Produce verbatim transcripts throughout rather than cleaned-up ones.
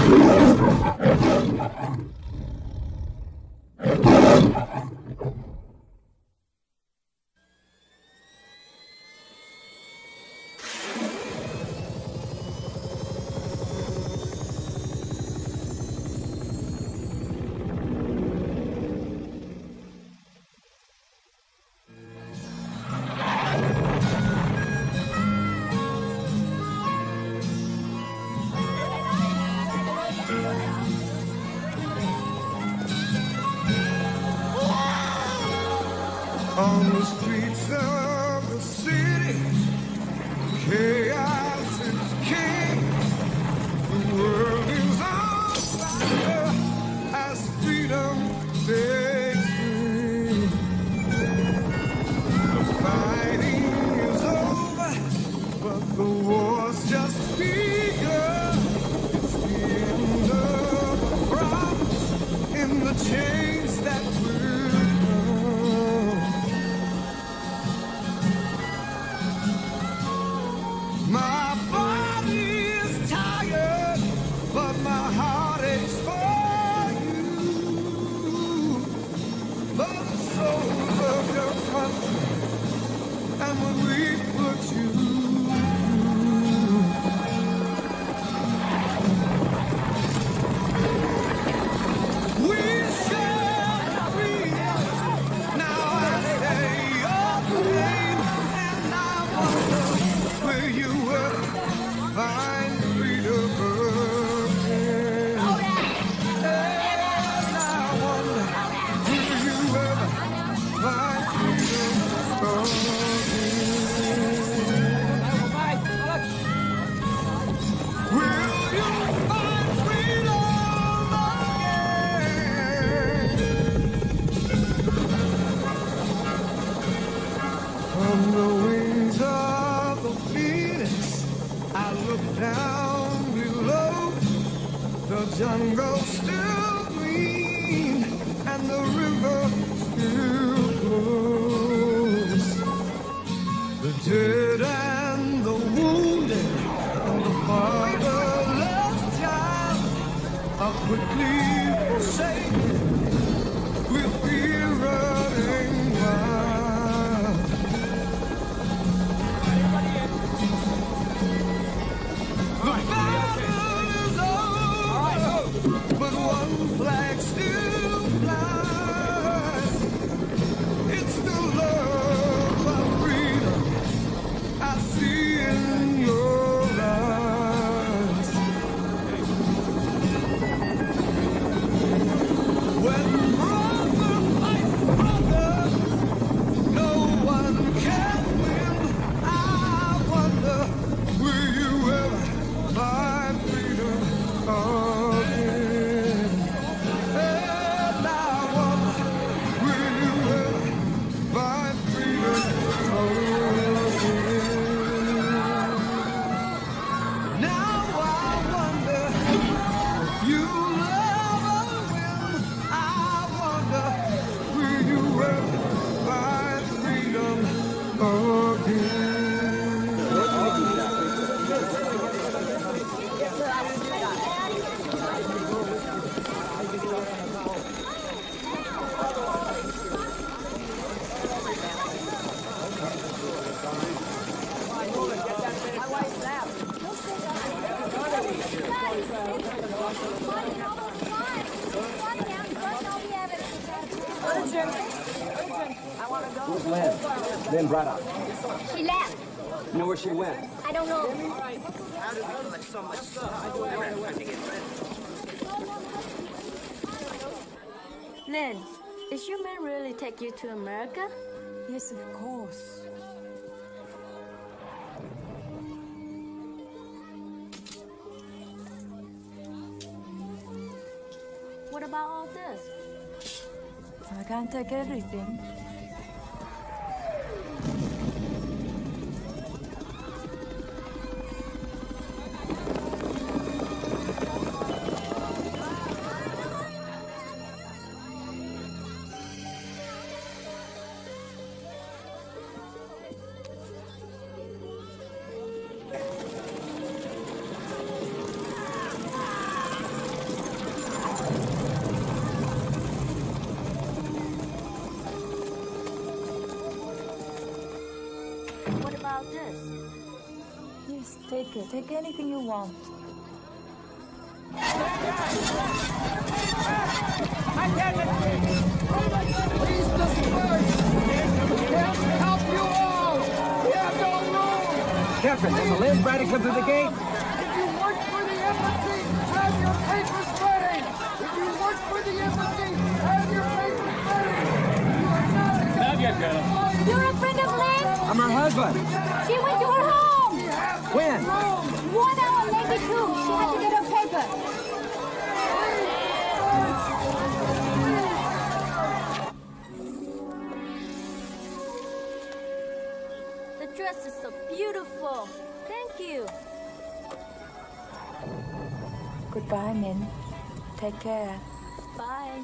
On the streets of the city, chaos is king. The world is on fire as freedom takes free. The fighting is over, but the war's just begun. It's the end of the promise in the chains that will come. My body is tired, but my heart aches for you. For the souls of your country, and when we put you through, we shall free. Now I say your name, and I wonder where you were. Find freedom again. And I wonder, will you ever find freedom again? Will you find freedom again? From the wings of the phoenix, I look down below. The jungle still green, and the river still flows. The dead and the wounded, and the fatherless child are quickly forsaken, with fear running wild. The battle is over, but one flag still flies. It's the love of freedom I see in your eyes. When brother fights brother, no one can win. I wonder, will you ever find freedom again? And I wonder, will you ever find freedom again? Now I wonder, you'll ever win. I wonder, will you ever find freedom again? Where's Lynn? Lynn Braddock. She left. You know where she went? I don't know. Lynn, is your man really take you to America? Yes, of course. What about all this? I can't take everything. about this? Yes, take it. Take anything you want. Please disperse! We can't help you all! We have no room! Captain, has the Lynn Braddock come through the gate? If you work for the embassy, have your papers ready! If you work for the embassy, have your papers ready! You are not a Not yet, Colonel. You're a friend of Lynn? I'm her husband. She went to her home! When? One hour, maybe two. She had to get her paper. The dress is so beautiful. Thank you. Goodbye, Min. Take care. Bye.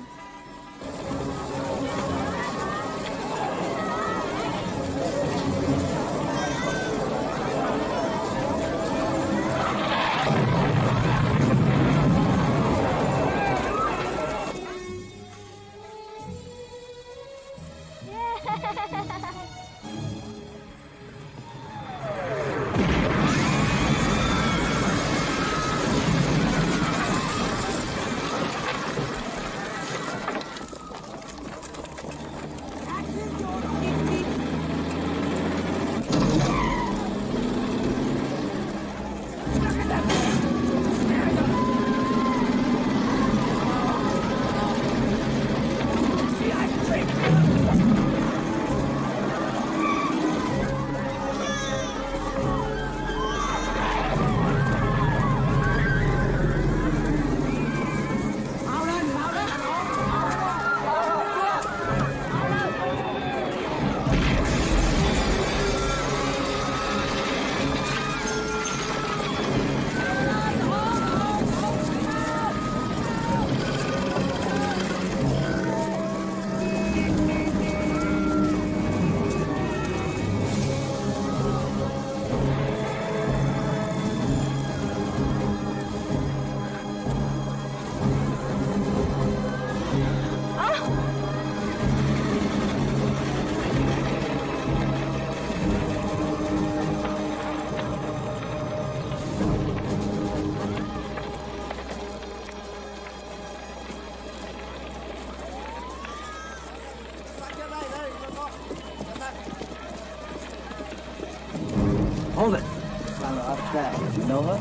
Hold it. Found her upstairs. You know her?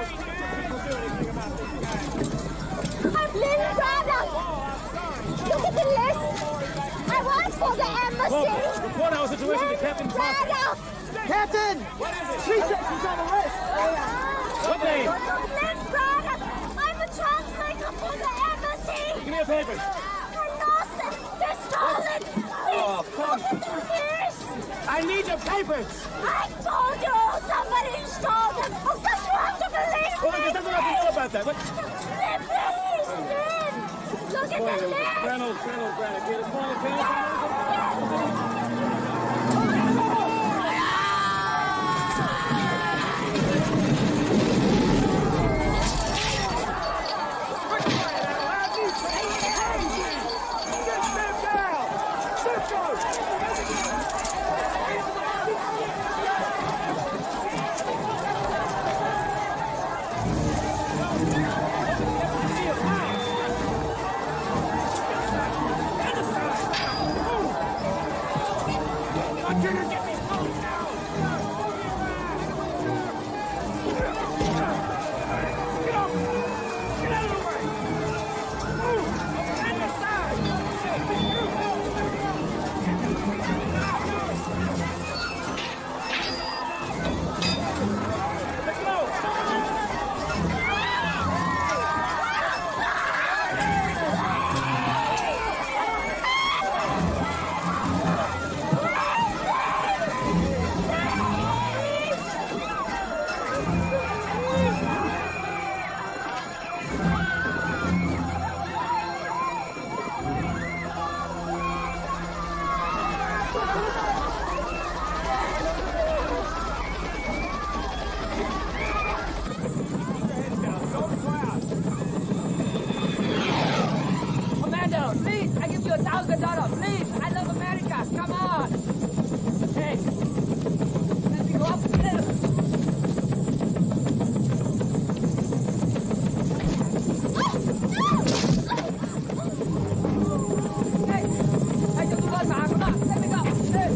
I'm Lynn Braddock! Look at the list! I work for the embassy! Report our situation to Captain Braddock! Captain! What is it? She said she's on the list. What name? Lynn Braddock! I'm a translator for the embassy! Give me your papers. I lost them! They're stolen! Oh, come. Look at the list! I need your papers. I told you! Somebody stole them! Of course you have to believe Well, me! there's nothing I can know about that. What? Lynn, please! Lynn! Look at the list! Colonel, Colonel Braddock. You're the small colonel. Commander, please, I give you a thousand dollars. Please, I love America. Come on. Hey, let me go up. Hey, hey, cho tôi lên mà, come on, let me go. Hey,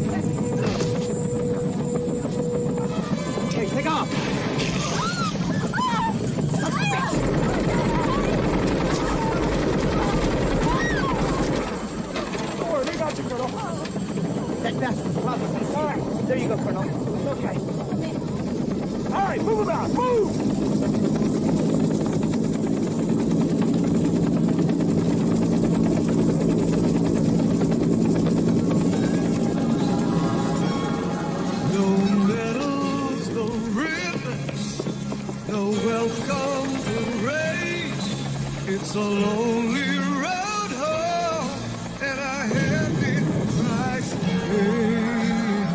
hey. Hey, take off. That bastard's probably. All right, there you go, Colonel. Okay. All right, move about. Move. No medals, no ribbons, no welcome parade. It's a lonely road home, and a heavy price to pay.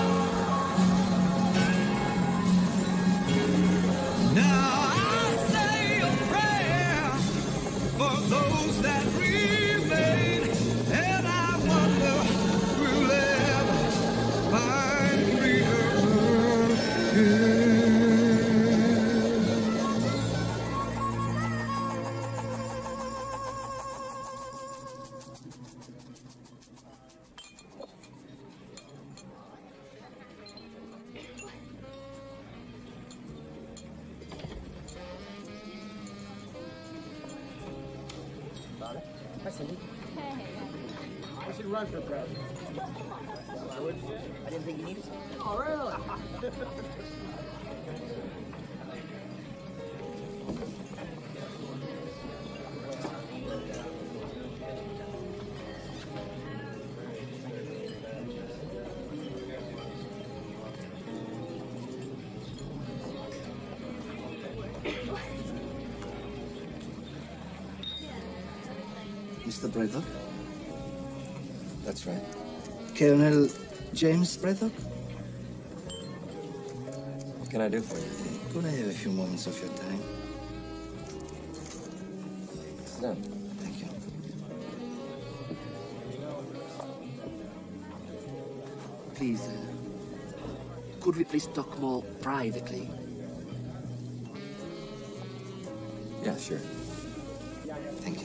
Now I say a prayer for those that remain, and I wonder will ever find freedom again. I should run for president. I didn't think you needed it. Oh, really? Mister Braddock? That's right. Colonel James Braddock? What can I do for you? Could I have a few moments of your time? Sit down. Thank you. Please, uh, could we please talk more privately? Yeah, sure. Thank you.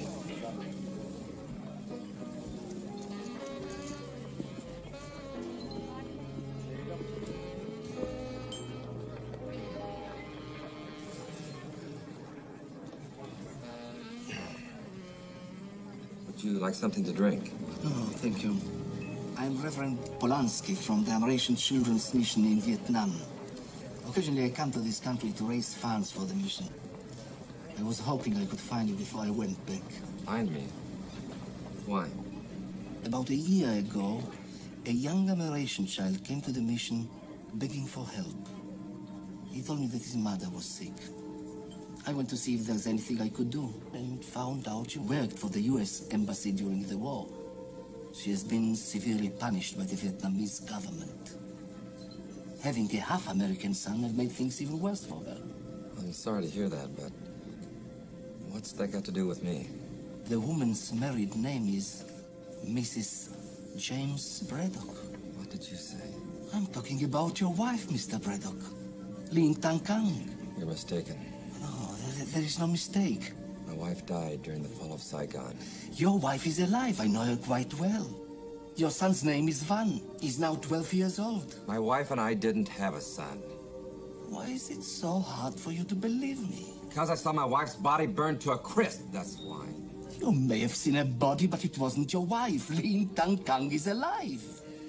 Would you like something to drink? No, no, thank you. I'm Reverend Polanski from the American Children's Mission in Vietnam. Occasionally, I come to this country to raise funds for the mission. I was hoping I could find you before I went back. Find me? Why? About a year ago, a young American child came to the mission begging for help. He told me that his mother was sick. I went to see if there's anything I could do, and found out you worked for the U S Embassy during the war. She has been severely punished by the Vietnamese government. Having a half-American son had made things even worse for her. I'm sorry to hear that, but what's that got to do with me? The woman's married name is Missus James Braddock. What did you say? I'm talking about your wife, Mister Braddock. Lin Tan Kang. You're mistaken. No, there, there is no mistake. My wife died during the fall of Saigon. Your wife is alive. I know her quite well. Your son's name is Van. He's now twelve years old. My wife and I didn't have a son. Why is it so hard for you to believe me? Because I saw my wife's body burned to a crisp, that's why. You may have seen a body, but it wasn't your wife. Lin Tan Kang is alive.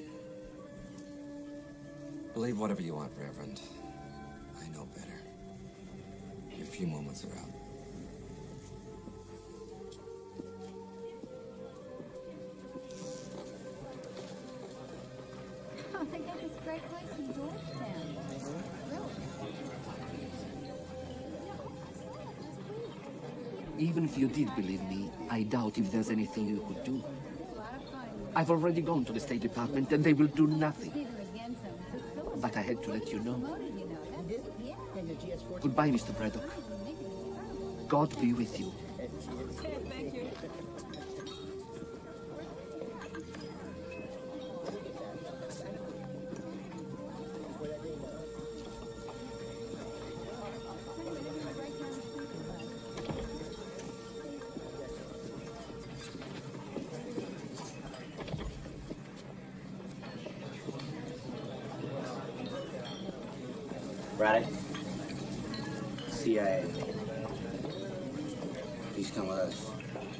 Believe whatever you want, Reverend. I know better. Your few moments are out. Oh, they got this great place in Georgetown. Even if you did believe me, I doubt if there's anything you could do. I've already gone to the State Department, and they will do nothing. But I had to let you know. Goodbye, Mister Braddock. God be with you. Thank you. Braddock, C I A. Please come with us.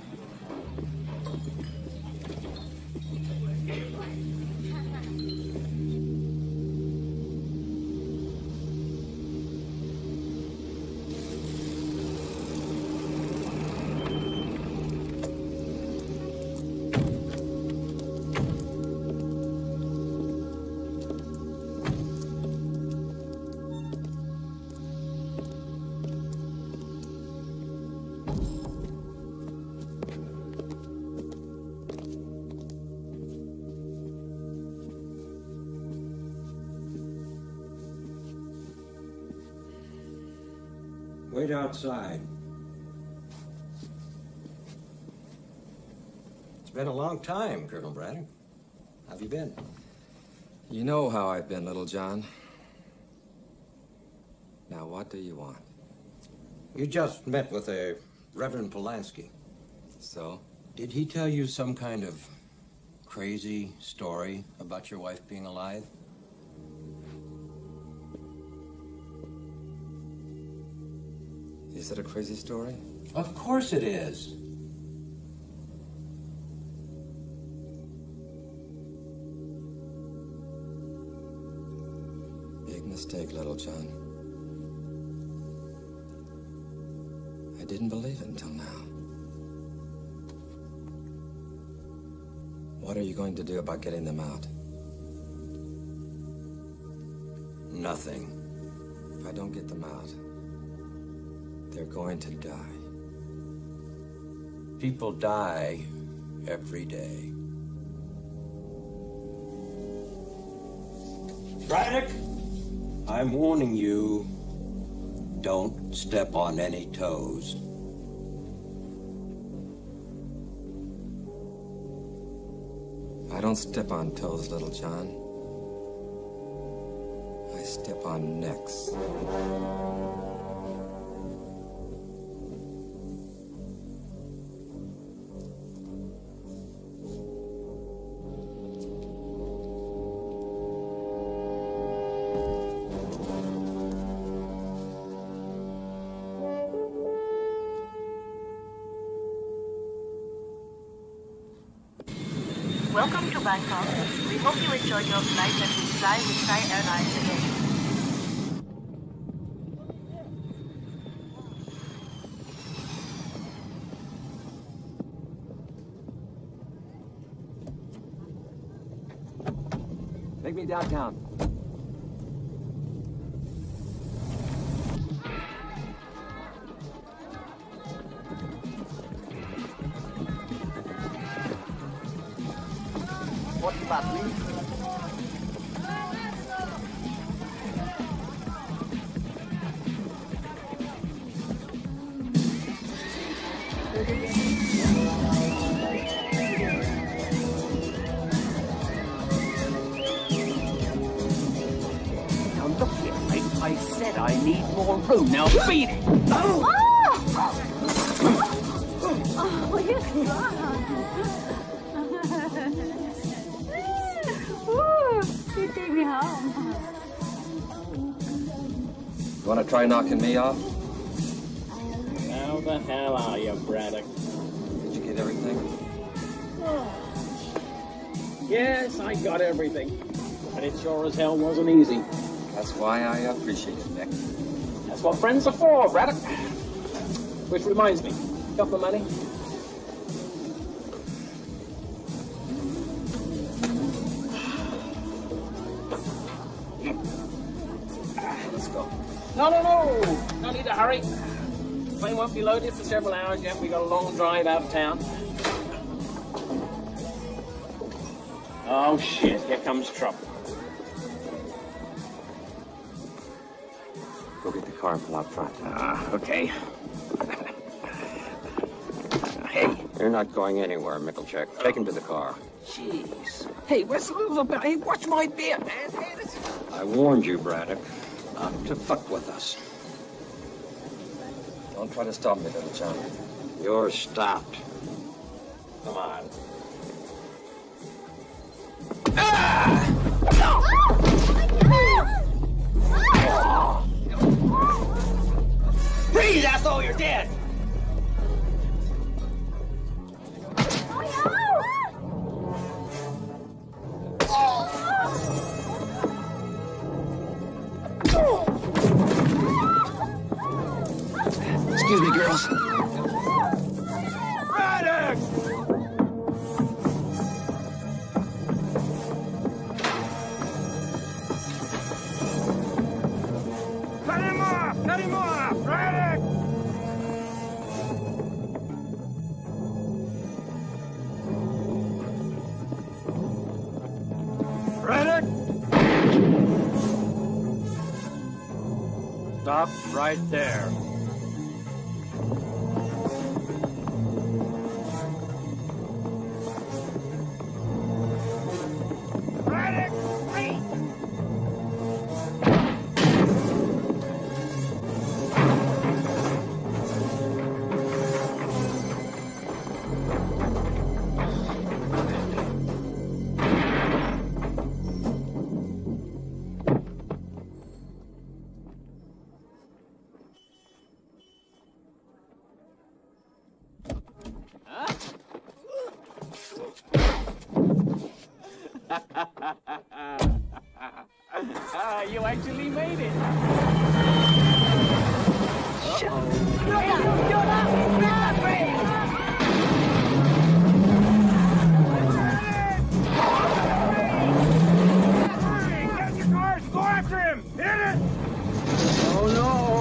Wait outside. It's been a long time, Colonel Braddock. How have you been? You know how I've been, little John. Now, what do you want? You just met with a Reverend Polanski. So? Did he tell you some kind of crazy story about your wife being alive? Is it a crazy story? Of course it is. Big mistake, little John. I didn't believe it until now. What are you going to do about getting them out? Nothing. If I don't get them out, they're going to die. People die every day. Braddock, I'm warning you, don't step on any toes. I don't step on toes, little John. I step on necks. Bangkok. We hope you enjoyed your flight and will fly with Thai Airlines again. Take me downtown. forty baht, please. Now look here, I, I said I need more room. Now beat it! Oh! Oh, yes, Woo! You take me home. You want to try knocking me off? How the hell are you, Braddock? Did you get everything? Yes, I got everything. But it sure as hell wasn't easy. That's why I appreciate it, Nick. That's what friends are for, Braddock. Which reminds me, got the money? Let's go. No, no, no! No need to hurry. Plane won't be loaded for several hours yet. We got a long drive out of town. Oh shit, here comes trouble. Go get the car and pull out front. Ah, okay. Hey. You're not going anywhere, Mickelcheck. Take him to the car. Jeez. Hey, what's the little about? Hey, watch my beard, man. Hey, this... I warned you, Braddock, not to fuck with us. Don't try to stop me, little chum. You're stopped. Come on. Freeze, asshole, you're dead! Excuse me, girls. Braddock! Cut him off! Cut him off! Braddock! Braddock! Stop right there. Braddock! Wait! Ah, you actually made it. Get in your cars! Go after him! Hit it! Oh no.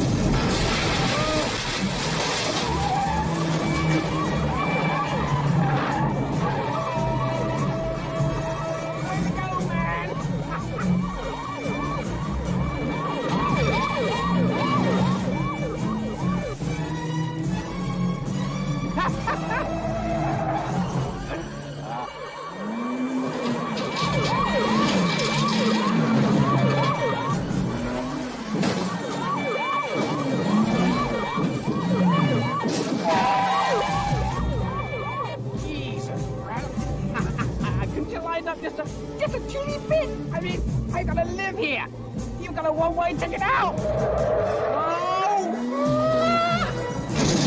Jesus, Braddock. Couldn't you line up just a, just a teeny bit? I mean, I gotta live here. You got a one-way ticket out.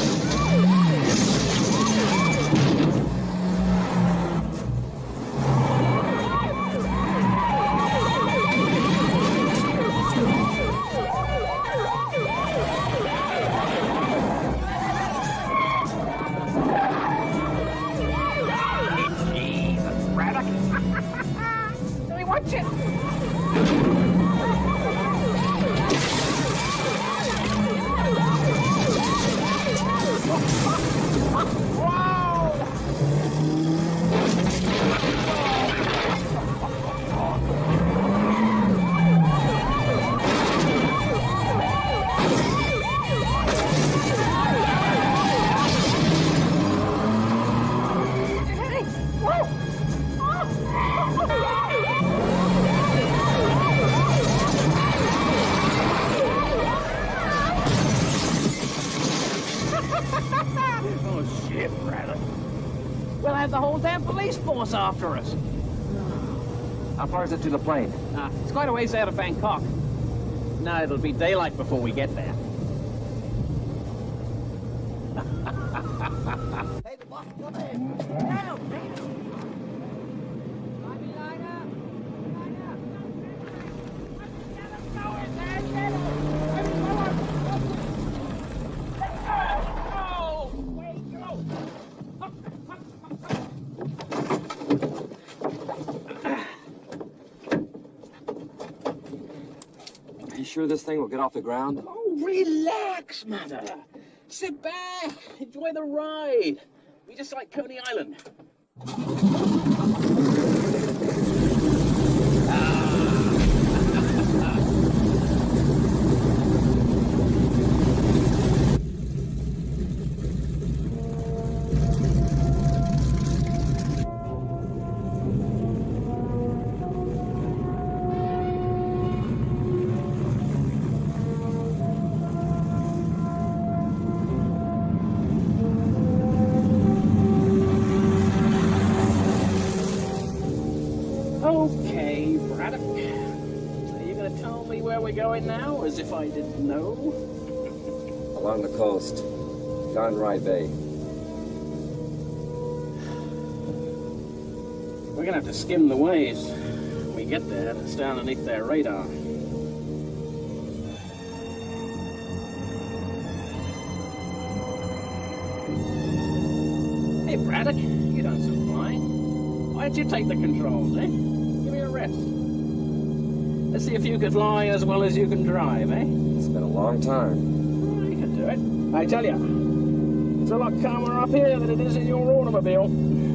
Oh! have the whole damn police force after us. How far is it to the plane? Uh, it's quite a ways out of Bangkok. No, it'll be daylight before we get there. Hey, the boss is coming. Help! You sure this thing will get off the ground? Oh, relax, Mother. Sit back. Enjoy the ride. We just like Coney Island. Okay, Braddock. Are you going to tell me where we're going now, as if I didn't know? Along the coast. Don Rai Bay. We're going to have to skim the waves. When we get there, it's down underneath their radar. Hey, Braddock, you done some flying. Why don't you take the controls, eh? Give me a rest. Let's see if you could fly as well as you can drive, eh? It's been a long time. You can do it. I tell you, it's a lot calmer up here than it is in your automobile.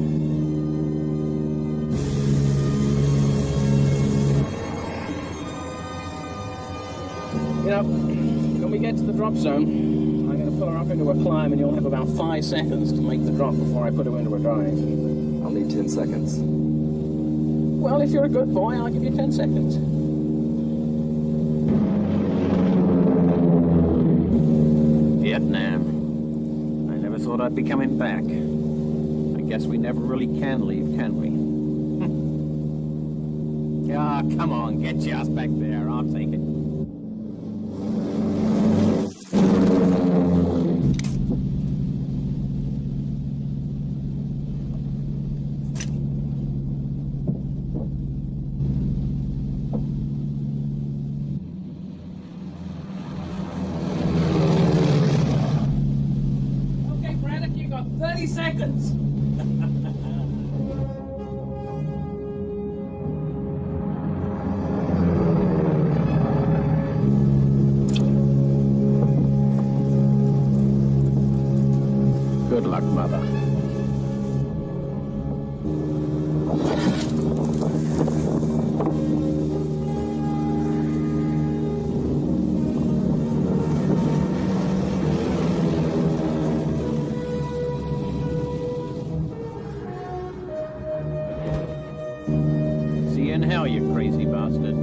You know, when we get to the drop zone, I'm going to pull her up into a climb and you'll have about five seconds to make the drop before I put her into a drive. I'll need ten seconds. Well, if you're a good boy, I'll give you ten seconds. Vietnam. I never thought I'd be coming back. I guess we never really can leave, can we? Ah, oh, come on, get your ass back there. I'll take it. thirty seconds. Good luck, Mother. See you in hell, you crazy bastard.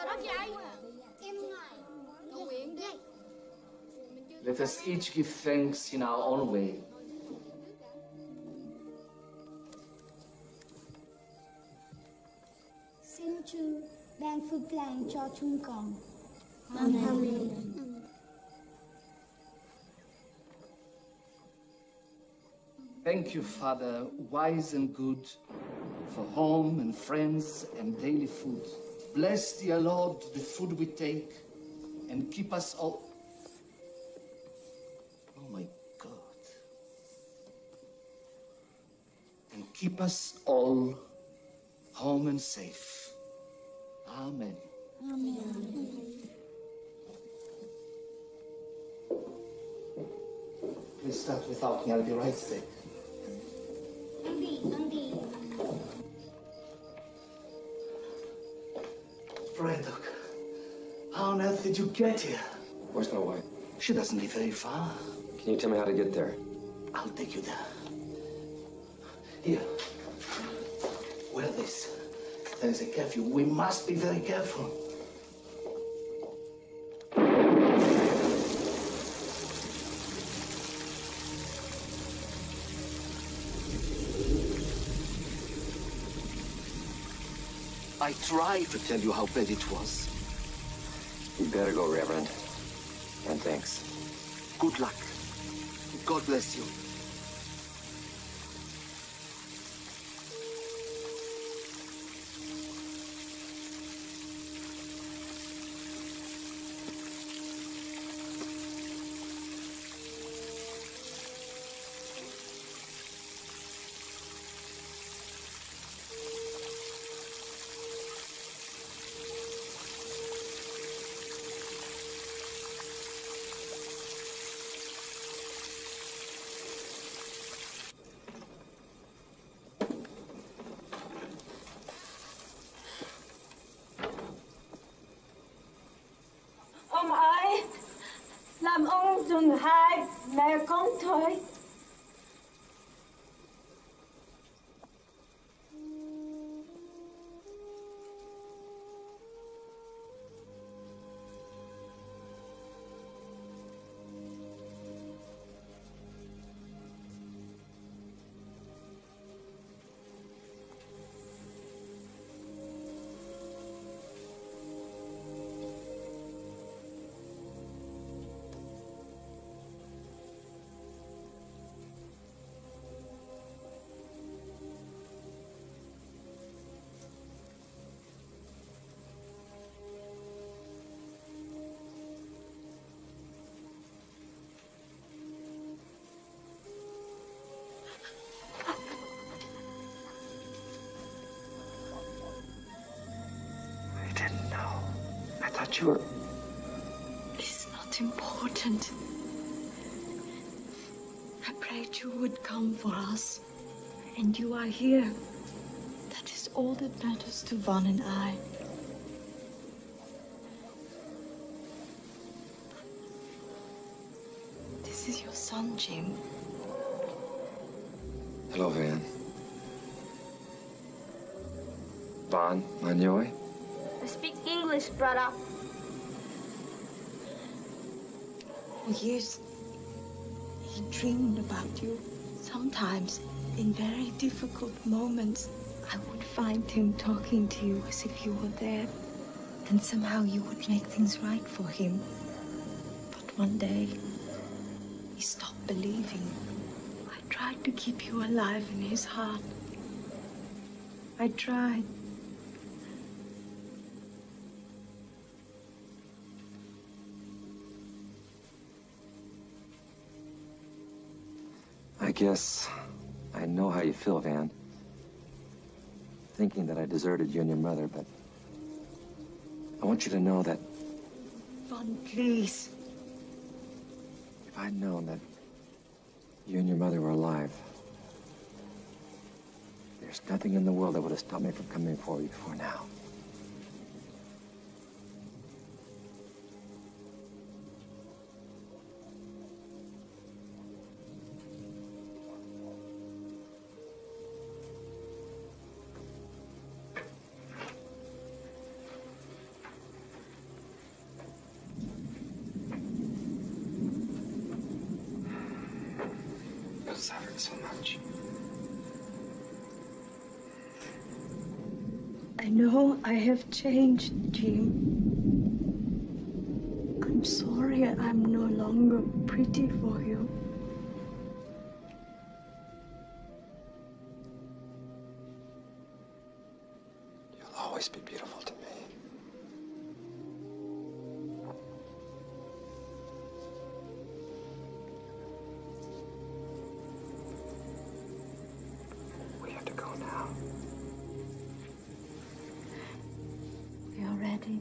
Sao đó vậy? Em ngại. Cầu nguyện đi. Let us each give thanks in our own way. Xin Chúa ban phước lành cho chúng con. Amen. Thank you, Father, wise and good, for home and friends and daily food. Bless, dear Lord, the food we take, and keep us all... Oh, my God. And keep us all home and safe. Amen. Amen. Please start without me. I'll be right back. Andy, Andy. Braddock, how on earth did you get here? Where's my wife? She doesn't live very far. Can you tell me how to get there? I'll take you there. Here. Wear this. There is a curfew. We must be very careful. I tried to tell you how bad it was. You better go, Reverend. And thanks. Good luck. God bless you. Ông ơi, làm ông dừng hai mẹ con thôi. You were... It's not important. I prayed you would come for us, and you are here. That is all that matters to Von and I. This is your son, Jim. Hello, Van. Von Manyoy? I speak English, brother. For years, he dreamed about you. Sometimes, in very difficult moments, I would find him talking to you as if you were there. Then somehow you would make things right for him. But one day, he stopped believing. I tried to keep you alive in his heart. I tried. I guess I know how you feel, Van. Thinking that I deserted you and your mother, but I want you to know that Von, please. if I'd known that you and your mother were alive, there's nothing in the world that would have stopped me from coming for you before now. suffered so much. I know I have changed, Jim. I'm sorry I'm no longer pretty for you. You'll always be beautiful to me. We have to go now. We are ready.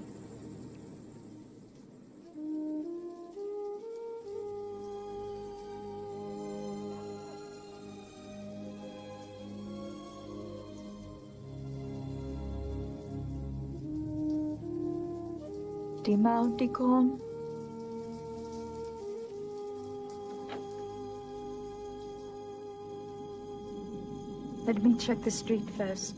Di mau, Deacon? Let me check the street first.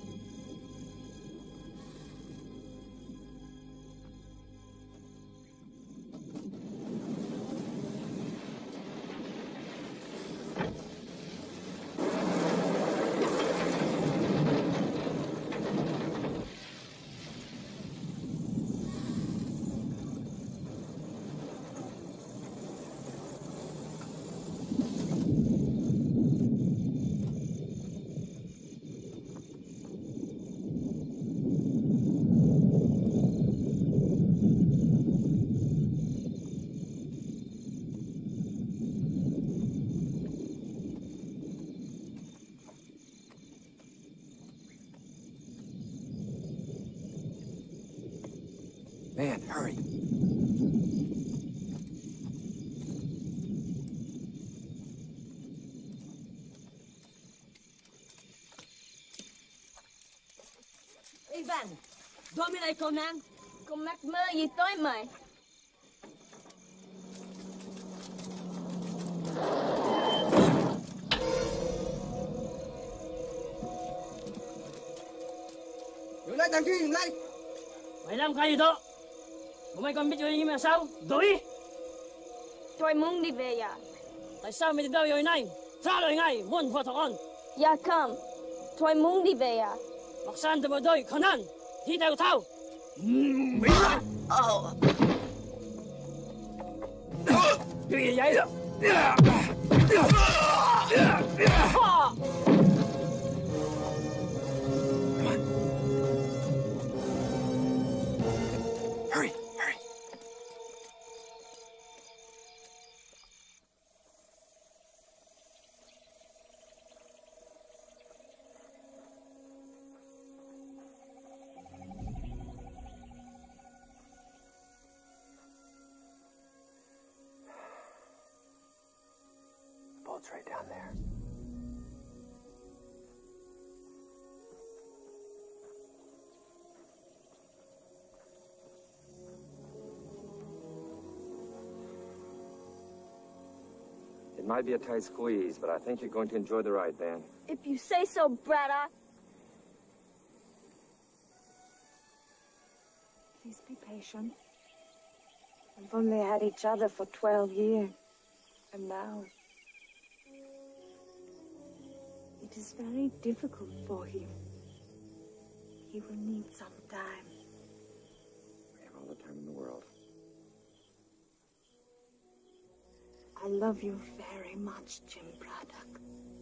Man, hurry. Ivan, Dominic Conan, con mắc mơ gì tới mày? Dừng lại, thằng kia, dừng lại. Mày làm cái gì đó? Bộ mày còn biết chuyện gì mà sao? Đuổi! Tôi muốn đi về nhà. Tại sao mày đi đâu rồi này? Trả lời ngay, muốn phá thọ con. Dạ không, tôi muốn đi về nhà. Mặc sàn từ bộ đôi, khả năng. Thì theo thao. Mỹ ra! Cái gì vậy? Hurry, hurry. Boat's right down there. It might be a tight squeeze, but I think you're going to enjoy the ride, Dan. If you say so, brother. Please be patient. We've only had each other for twelve years. And now, it is very difficult for him. He will need some time. We have all the time in the world. I love you very much, Jim Braddock.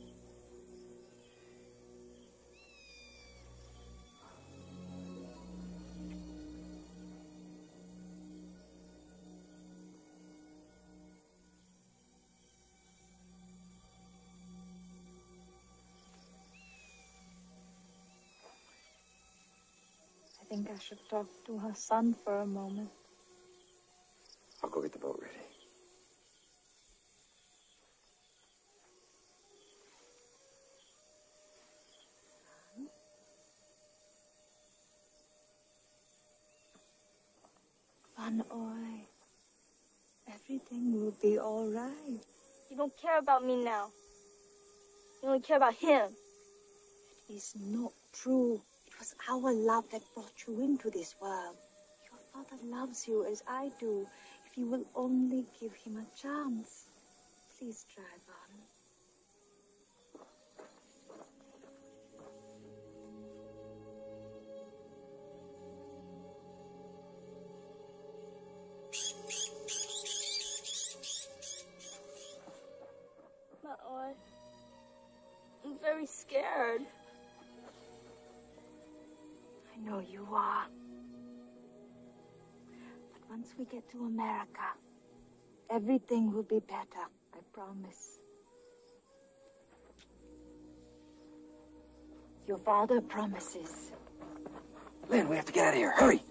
I think I should talk to her son for a moment. I'll go get the boat ready. Van Oy, everything will be all right. You don't care about me now. You only care about him. It is not true. It was our love that brought you into this world. Your father loves you as I do. If you will only give him a chance. Please drive on. very scared. I know you are. But once we get to America, everything will be better. I promise. Your father promises. Lynn, we have to get out of here. Hurry!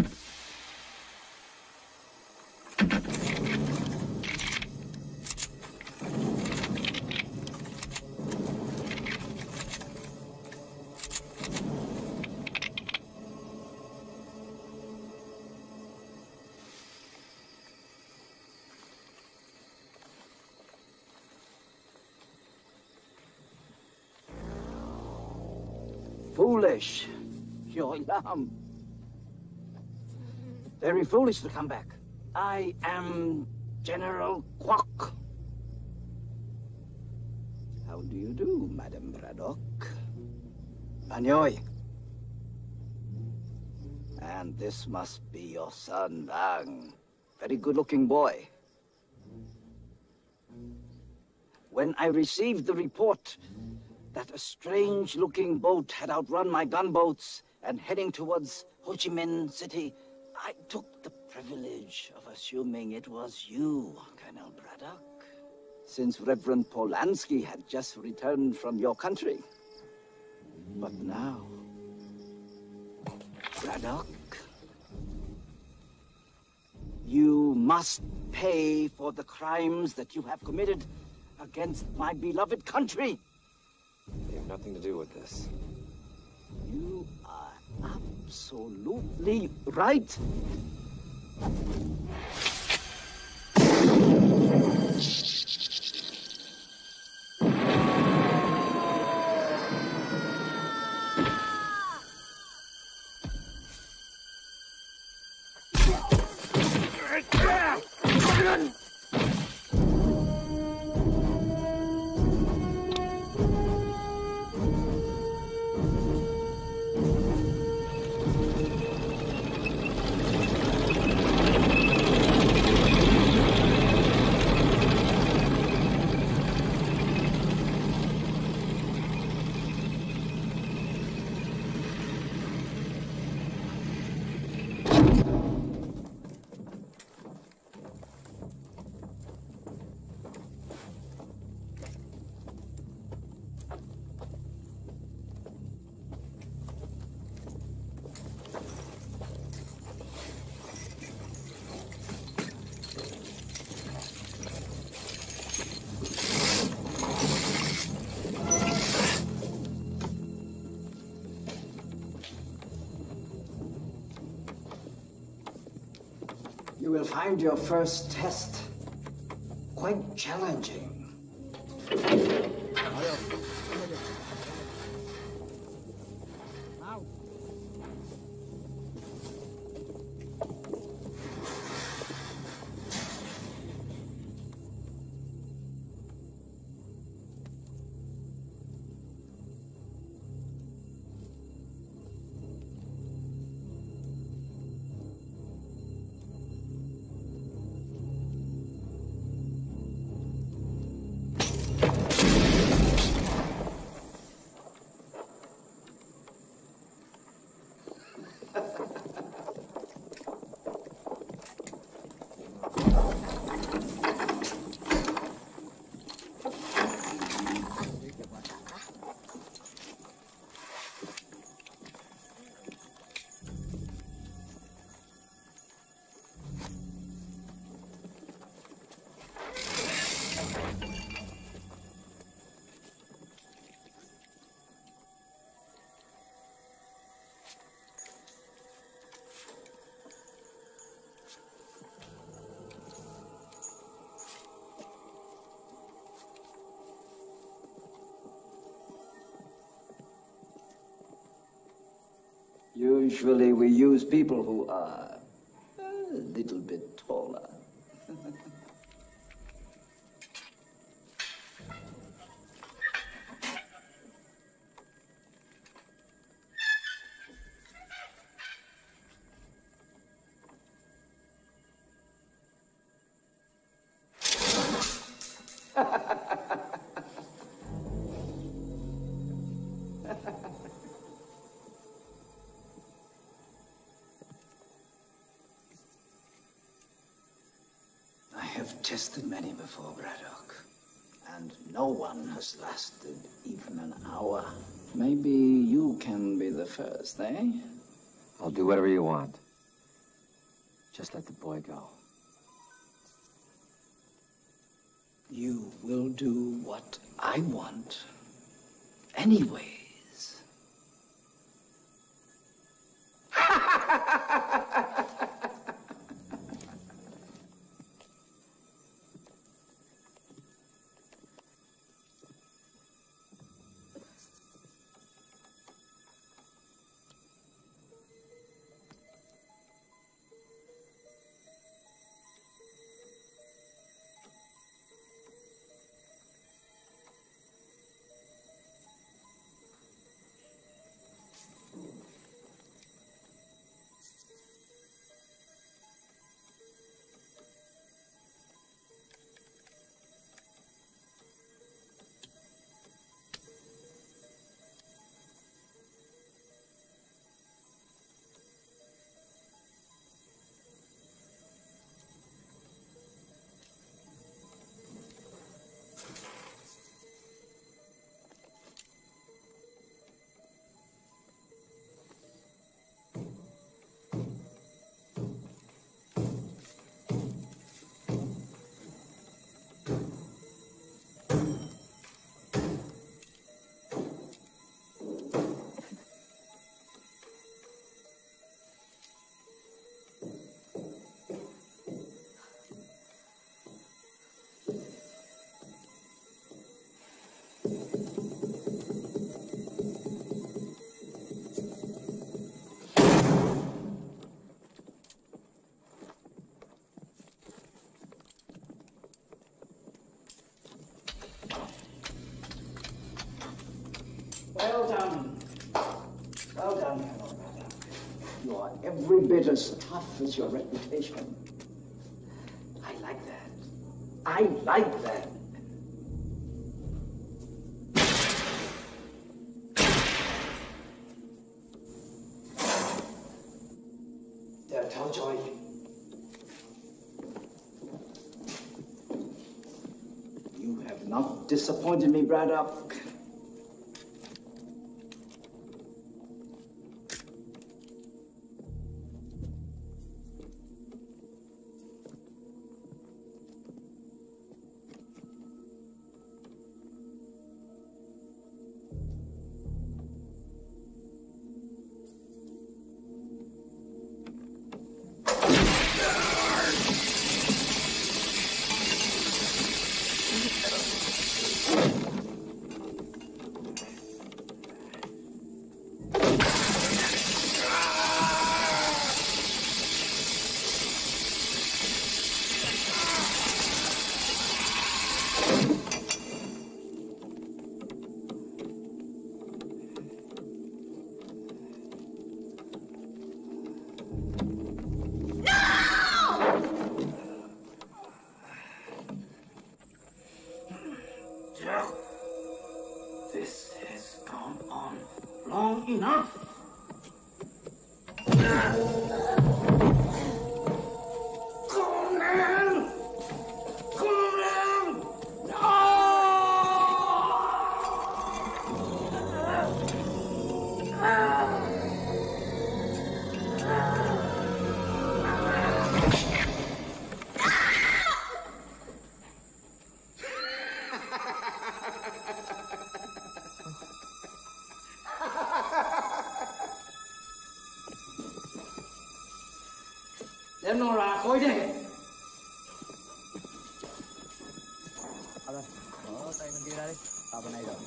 Foolish. Your Lam. Very foolish to come back. I am General Kwok. How do you do, Madam Braddock? Anyoy. And this must be your son, Bang. Very good-looking boy. When I received the report that a strange-looking boat had outrun my gunboats and heading towards Ho Chi Minh City, I took the privilege of assuming it was you, Colonel Braddock, since Reverend Polanski had just returned from your country. But now, Braddock, you must pay for the crimes that you have committed against my beloved country. They have nothing to do with this. You are absolutely right. You will find your first test quite challenging. Usually we use people who are a little bit taller. I've tested many before, Braddock, and no one has lasted even an hour. Maybe you can be the first, eh? I'll do whatever you want. Just let the boy go. You will do what I want. Anyways. Well done. Well done, Colonel Braddock. You are every bit as tough as your reputation. I like that. I like that. There, Talljoy. You have not disappointed me, Braddock. This has gone on long enough. Conan! Conan! Đem nó ra khỏi đây. Ở đây, mở tay bên kia ra đi. Vào bên này rồi.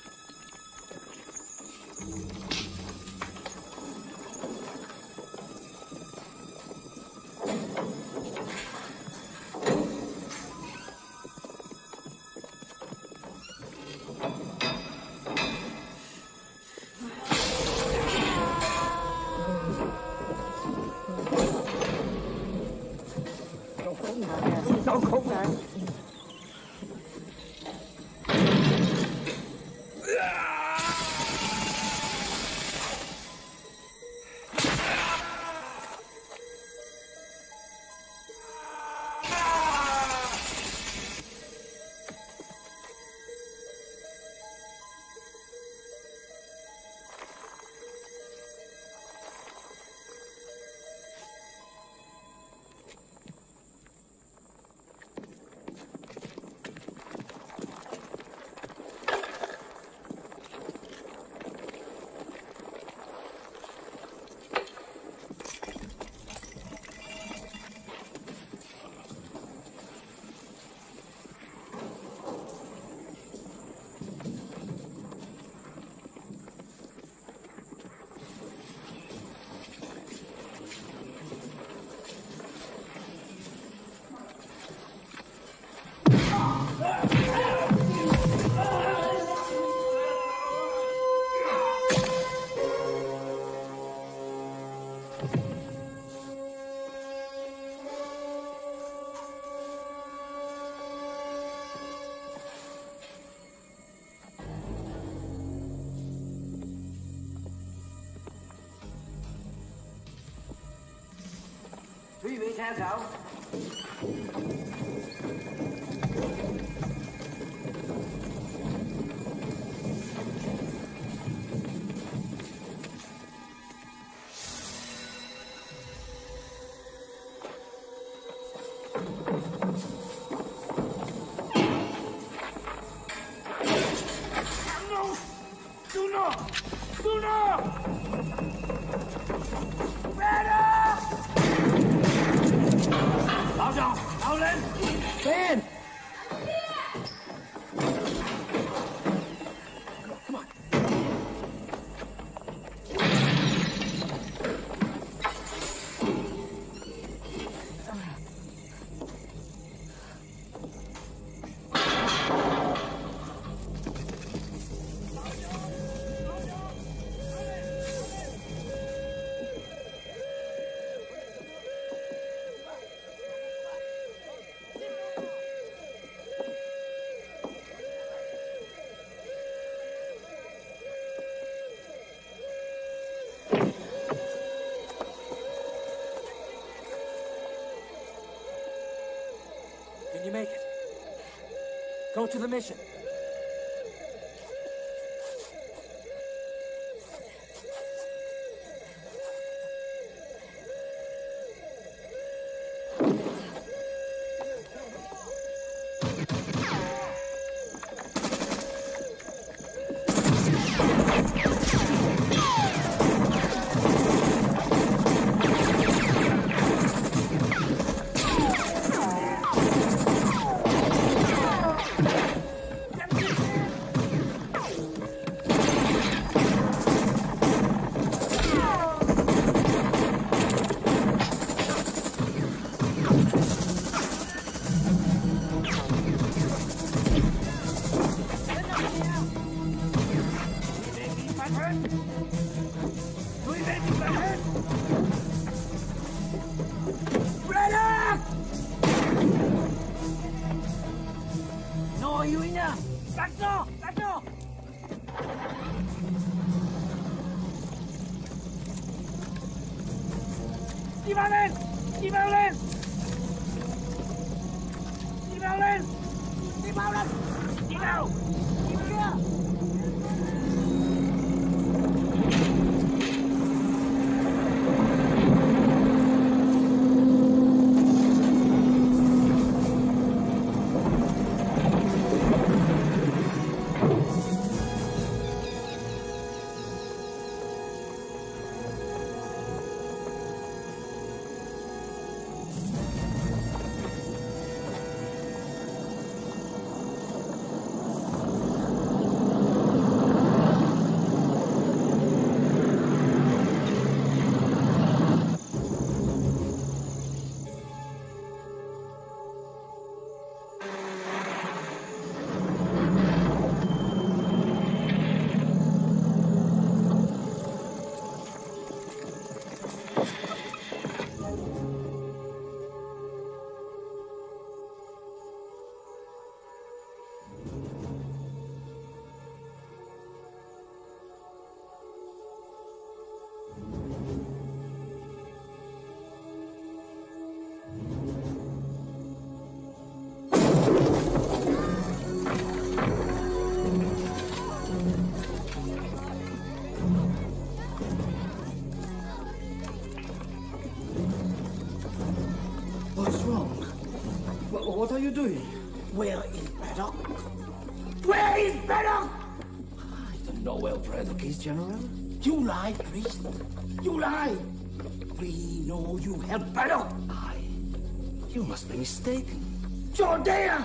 Sao khốn nạn. Quý vị theo cậu. Can you make it? Go to the mission. Đi vào lên! Đi vào lên! Đi vào lên! Đi vào lên! Đi vào! Đi vào kia! What's wrong? What, what are you doing? Where is Braddock? Where is Braddock? I don't know where Braddock is, General. You lie, priest. You lie. We know you helped Braddock. I. You must be mistaken. Jordea!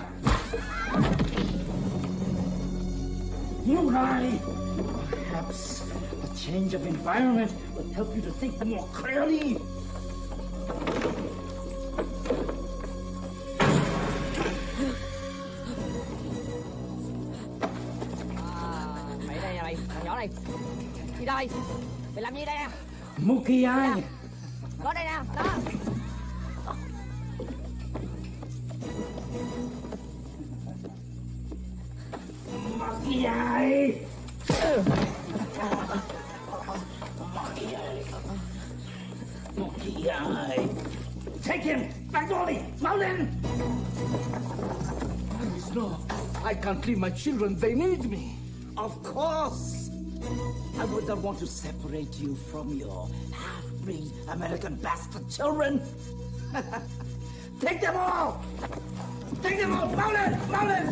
You lie. Perhaps a change of environment will help you to think more clearly. Đi đây, mày làm gì đây nè? Mookie ai? Đó đây nè, đó. Mookie ai? Mookie ai? Mookie ai? Take him! Magnolia! Mountain! Please, no. I can't leave my children. They need me. Of course. I would not want to separate you from your half-breed American bastard children. Take them all! Take them all! Mountain! Mountain!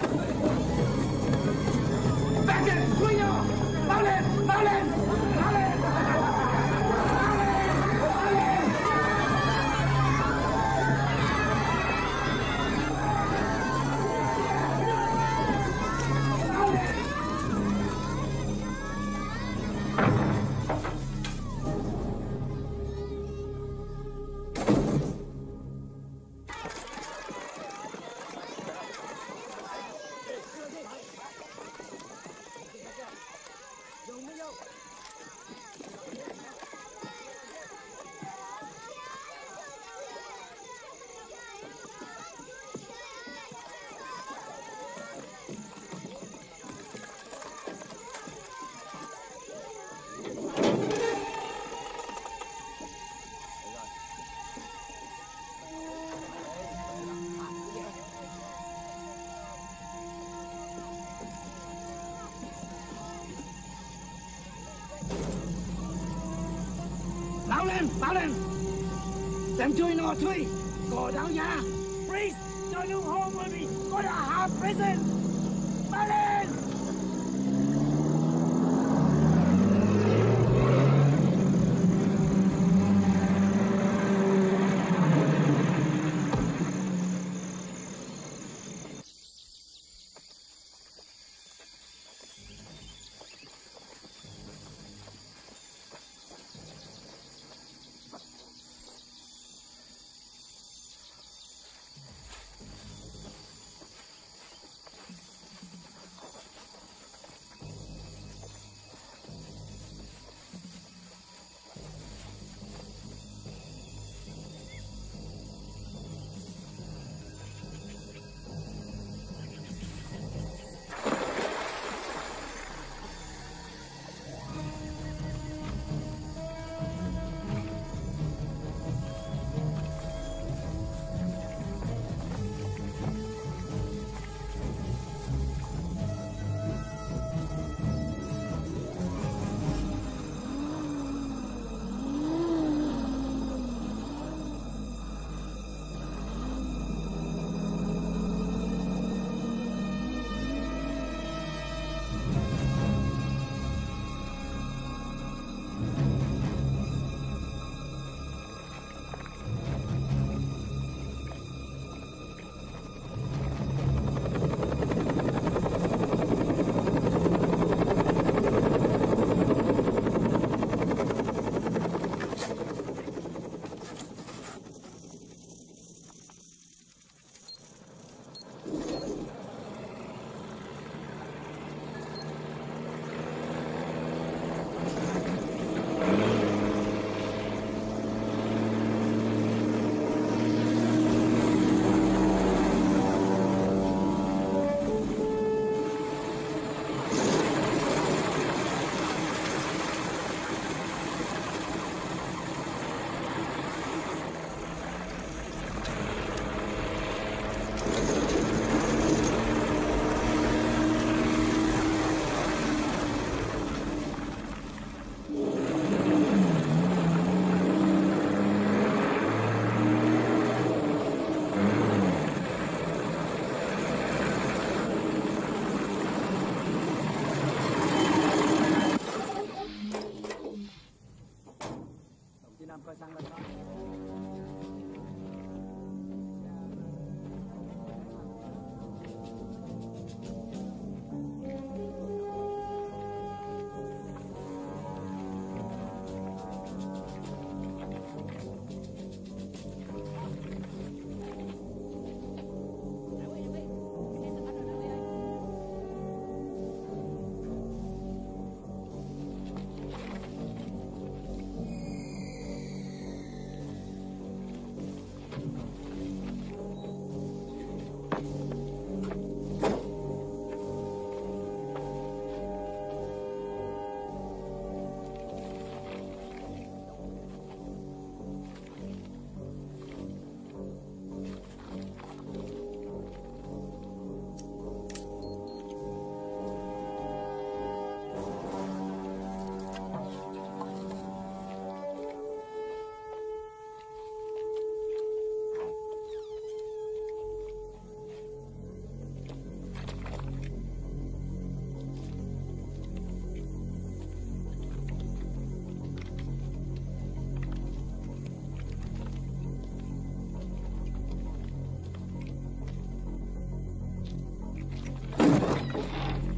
Back in! Guido! Mountain! Mountain! Mountain! Mau lên, mau lên. Them doing all three. Go down nhà. Priest, your new home will be go to hard prison. Mau lên.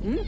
Hmm?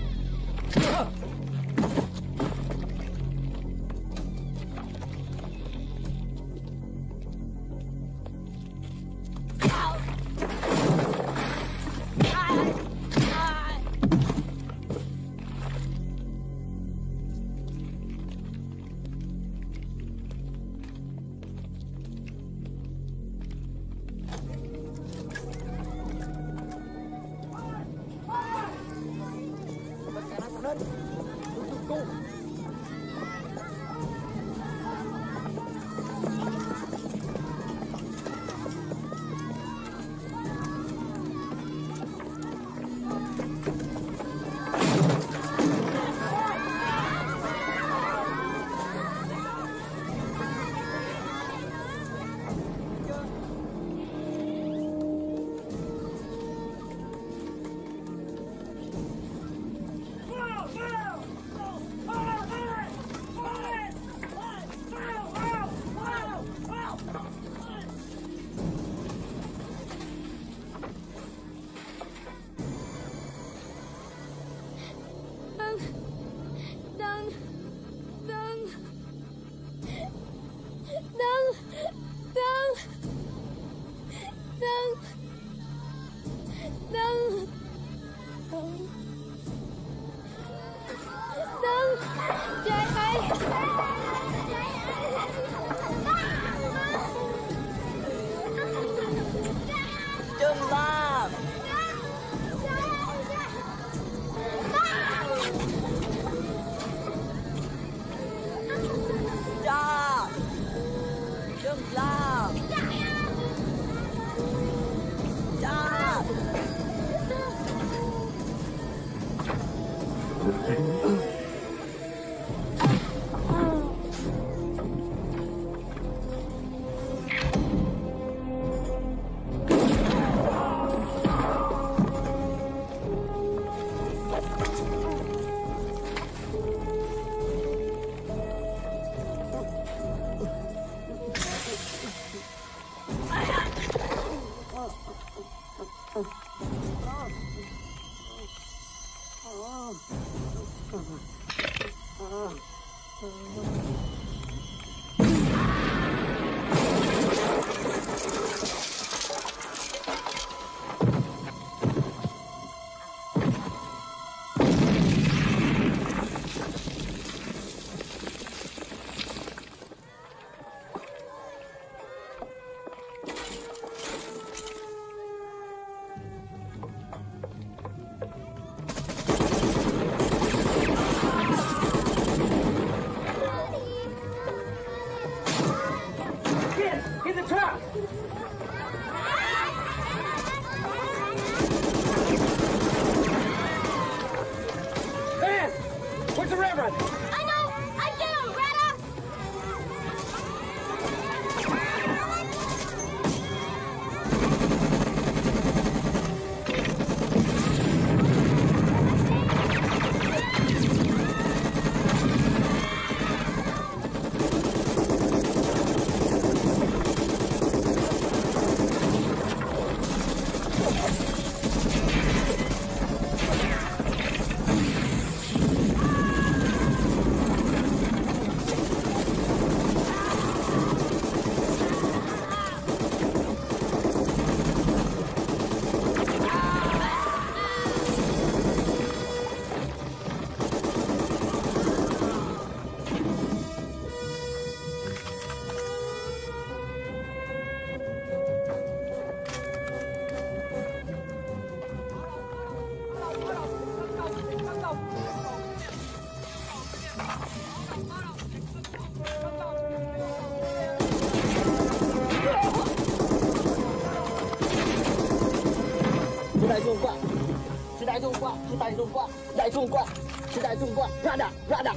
Rada, Rada.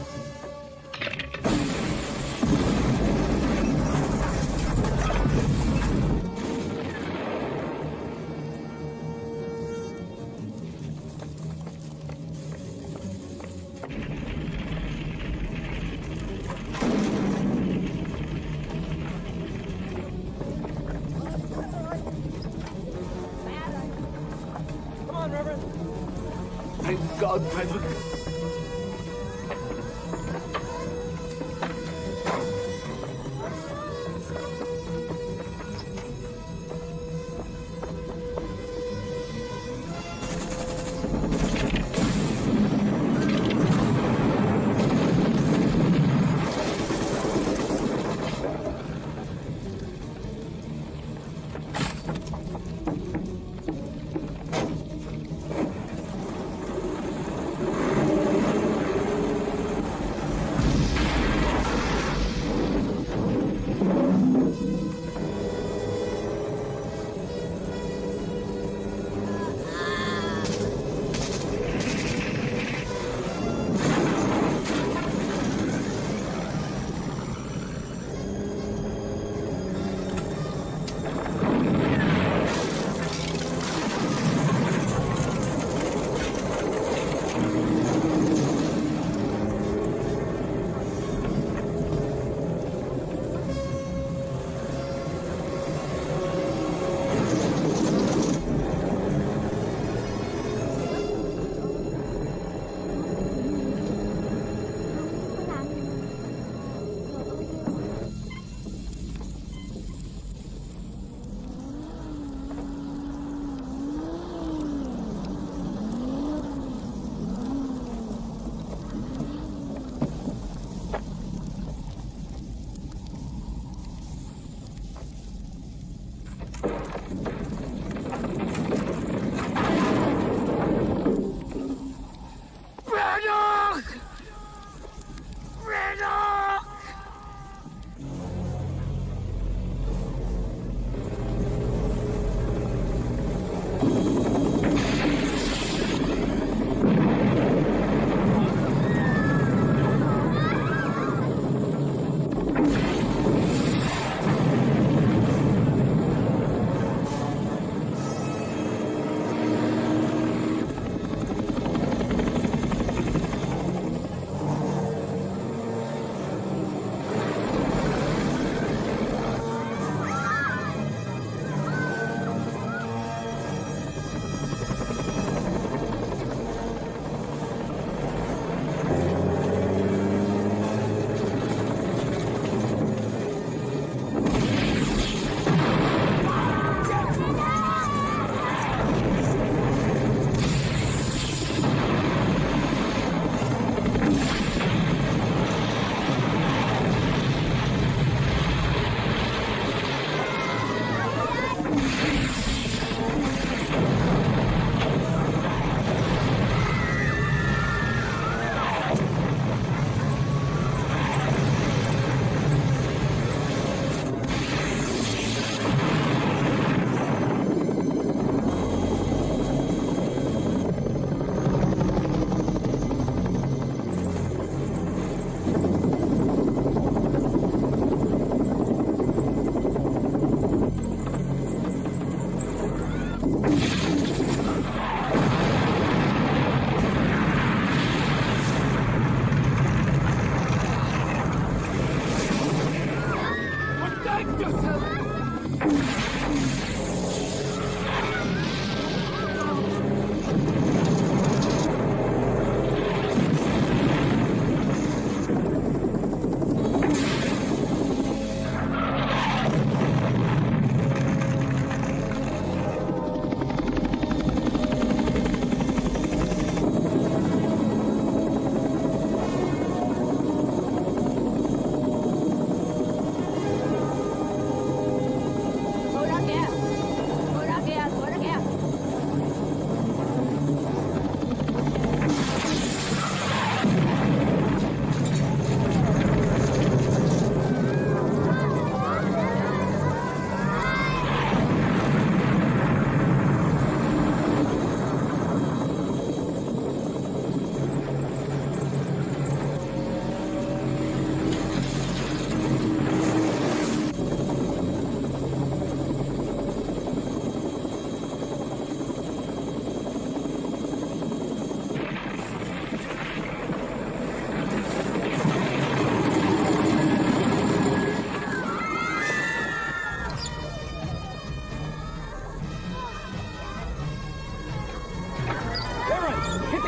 I God, brother.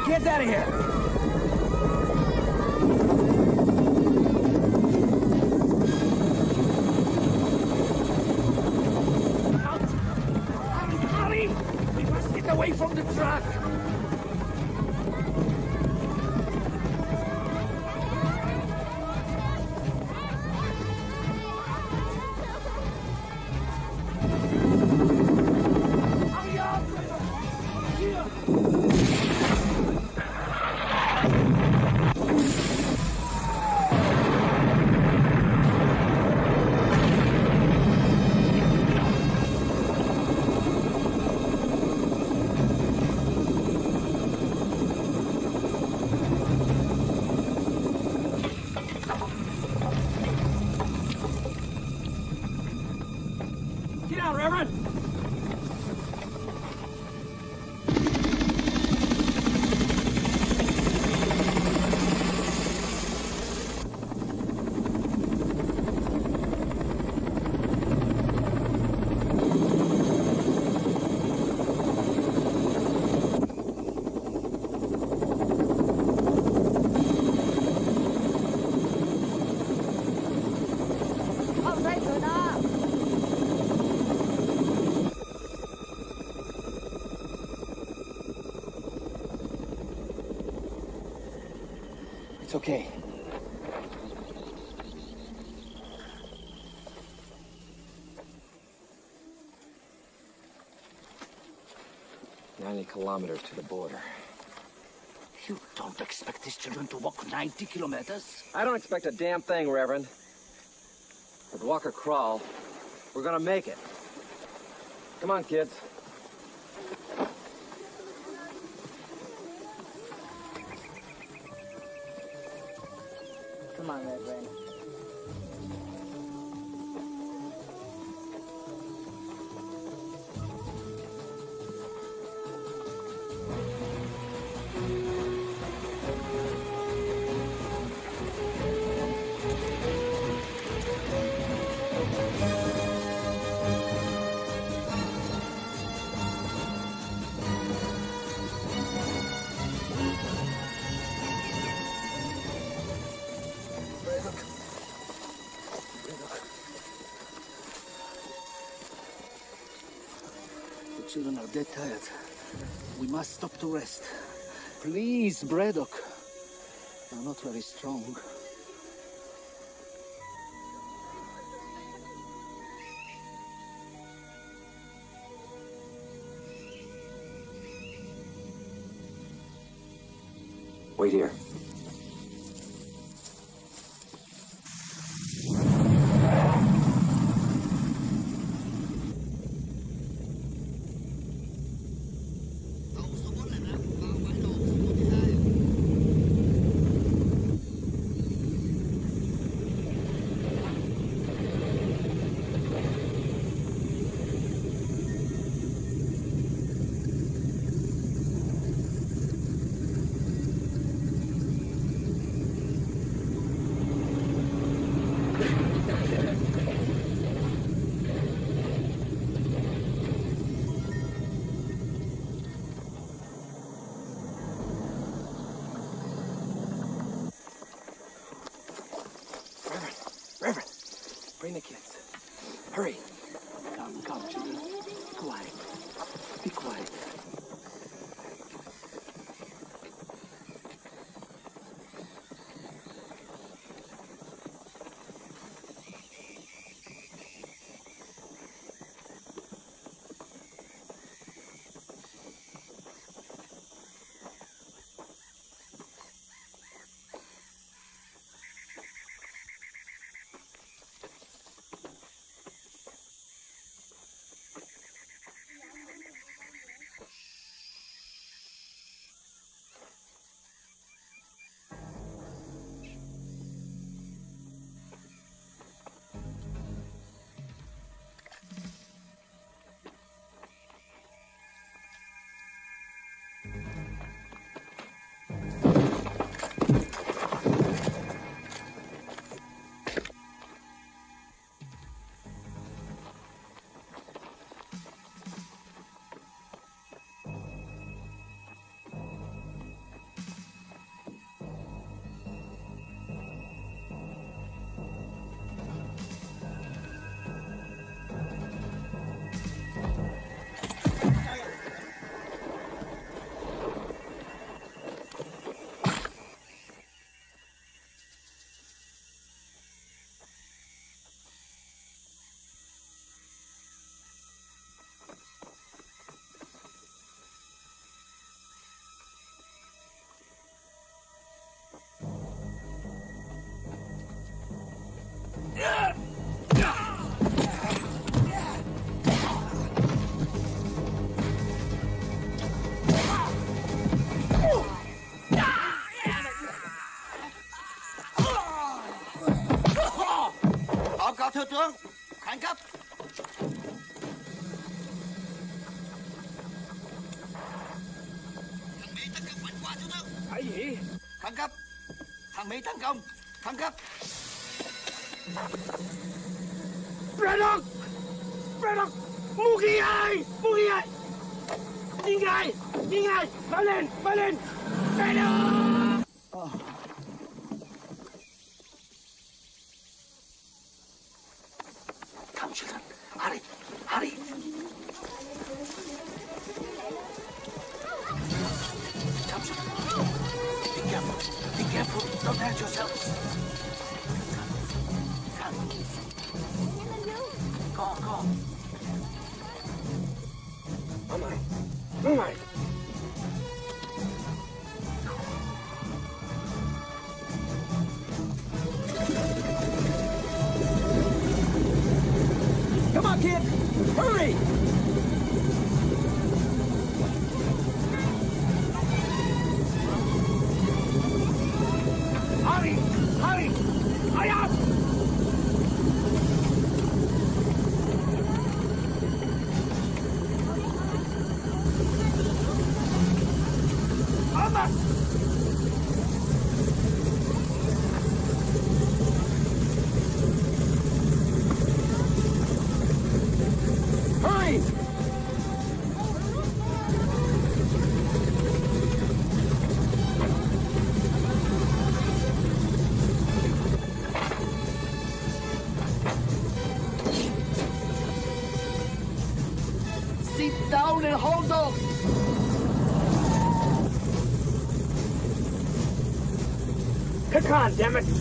kids out of here. Hurry! We must get away from the truck! It's okay. Ninety kilometers to the border. You don't expect these children to walk ninety kilometers? I don't expect a damn thing, Reverend. But walk or crawl, we're gonna make it. Come on, kids. Come on, Reverend. The children are dead tired. We must stop to rest. Please, Braddock. They're not very strong. Wait here. Bring the kids. Hurry. Come, come, children. Quiet. Be quiet. tướng. Khẩn cấp. Thằng Mỹ tấn công mạnh quá thiếu tướng. Cái gì? Khẩn cấp. Thằng Mỹ tấn công. Khẩn cấp. Braddock! Braddock! Mugi ơi! Mugi ơi! Đi ngay! Đi ngay! Mau lên! Mau lên! Braddock! Oh. Come, children. Hurry! Hurry! Come, children. Be careful. Be careful. Don't hurt yourselves. Come. Go on, go on. Mama! Mama! Come on, kid! Hurry! Hurry! Hurry! Hurry up! Mama! Hurry! Sit down and hold on! Come on, damn it!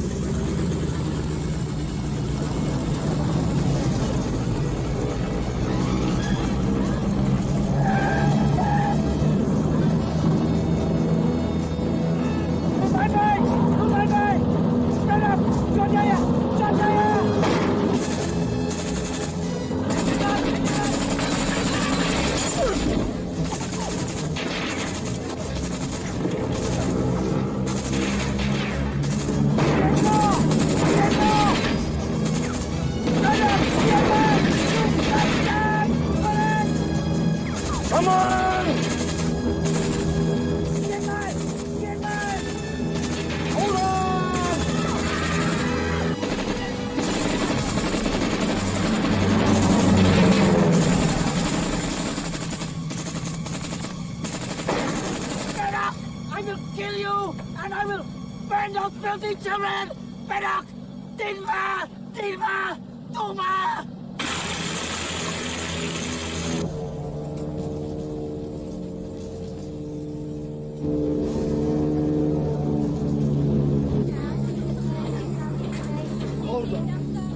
Come on! Get back! Get back! Hold on! Get up! I will kill you! And I will burn those filthy children! Braddock! Dilma! Dilma! Duma! Hold on.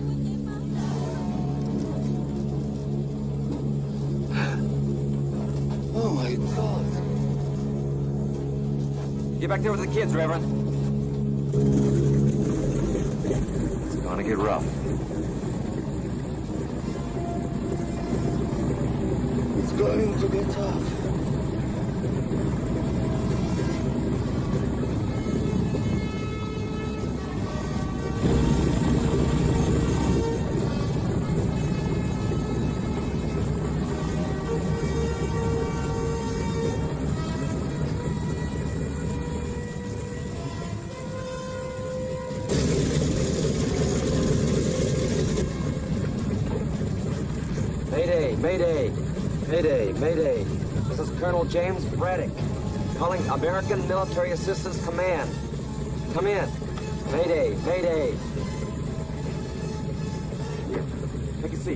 Oh my God. Get back there with the kids, Reverend. It's gonna get rough. It's going to get tough. Mayday, Mayday, Mayday, Mayday. This is Colonel James Braddock, calling American Military Assistance Command. Come in. Mayday, Mayday. Here, take a seat.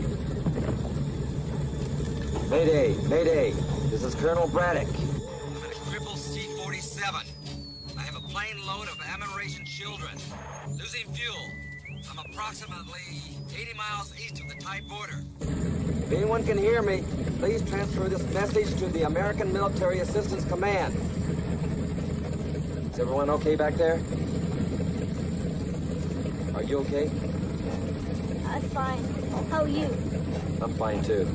Mayday, Mayday. This is Colonel Braddock. I'm in a crippled C forty-seven. I have a plane load of Amerasian children. Losing fuel. I'm approximately eighty miles east of the Thai border. If anyone can hear me, please transfer this message to the American Military Assistance Command. Is everyone okay back there? Are you okay? I'm fine. How are you? I'm fine too.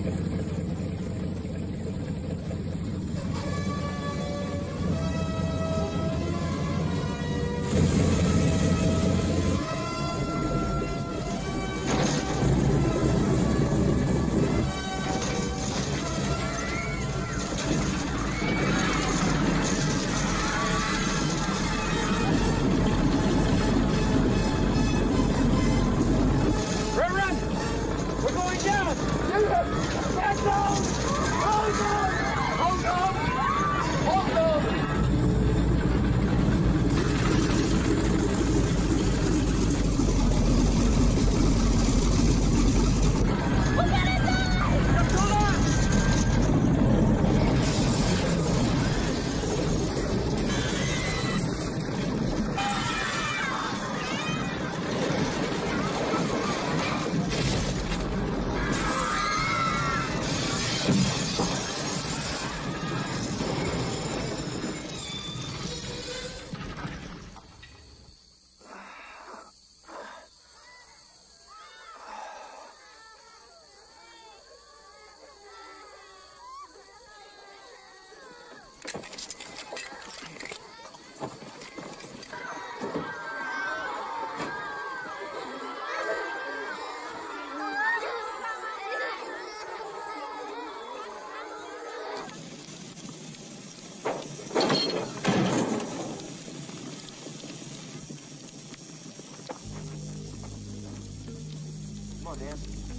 Come on, Dan.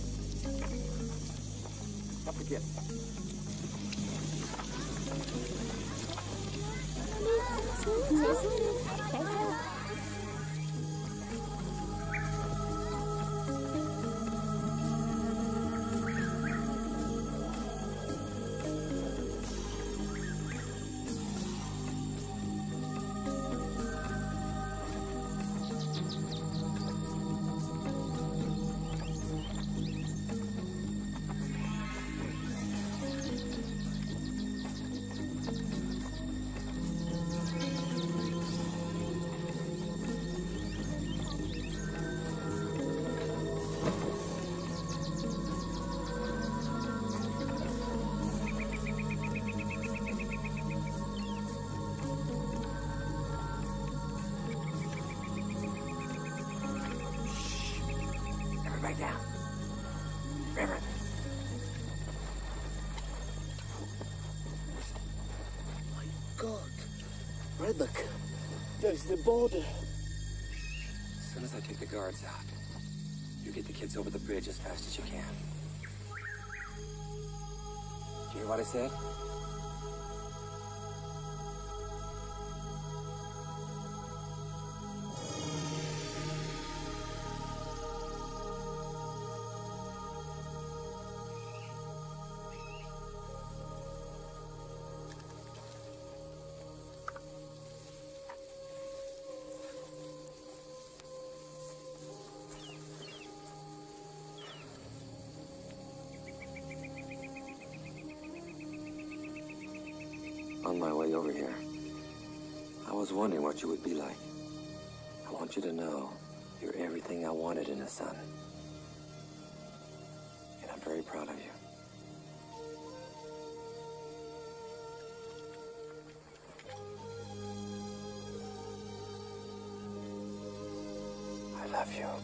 Up the kid. Right down. River. My God. Braddock. There's the border. As soon as I take the guards out, you get the kids over the bridge as fast as you can. Did you hear what I said? On my way over here, I was wondering what you would be like. I want you to know you're everything I wanted in a son. And I'm very proud of you. I love you.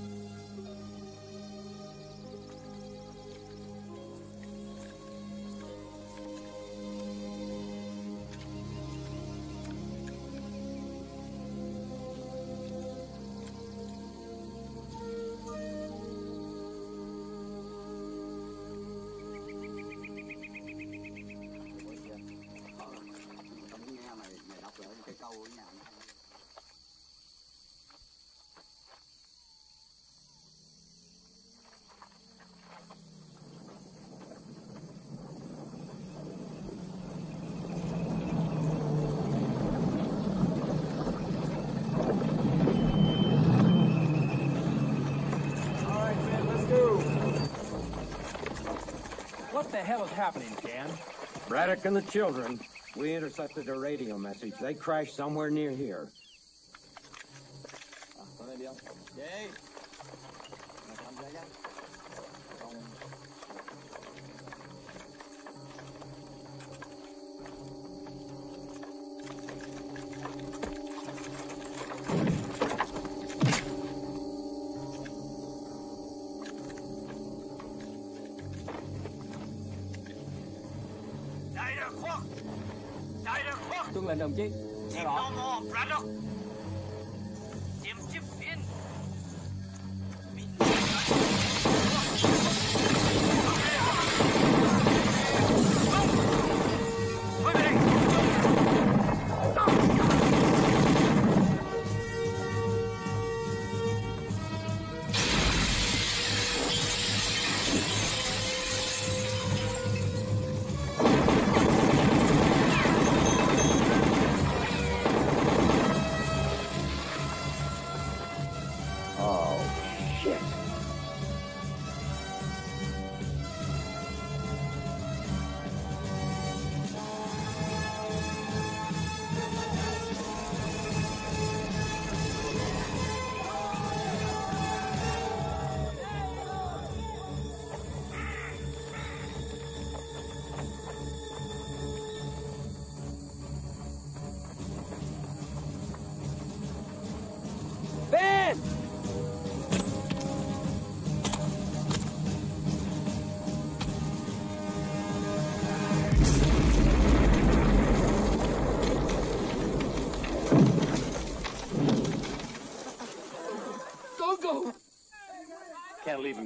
What the hell is happening, Dan? Braddock and the children. We intercepted a radio message. They crashed somewhere near here. Tuân lệnh đồng chí. Team no more, Braddock. Team chip in.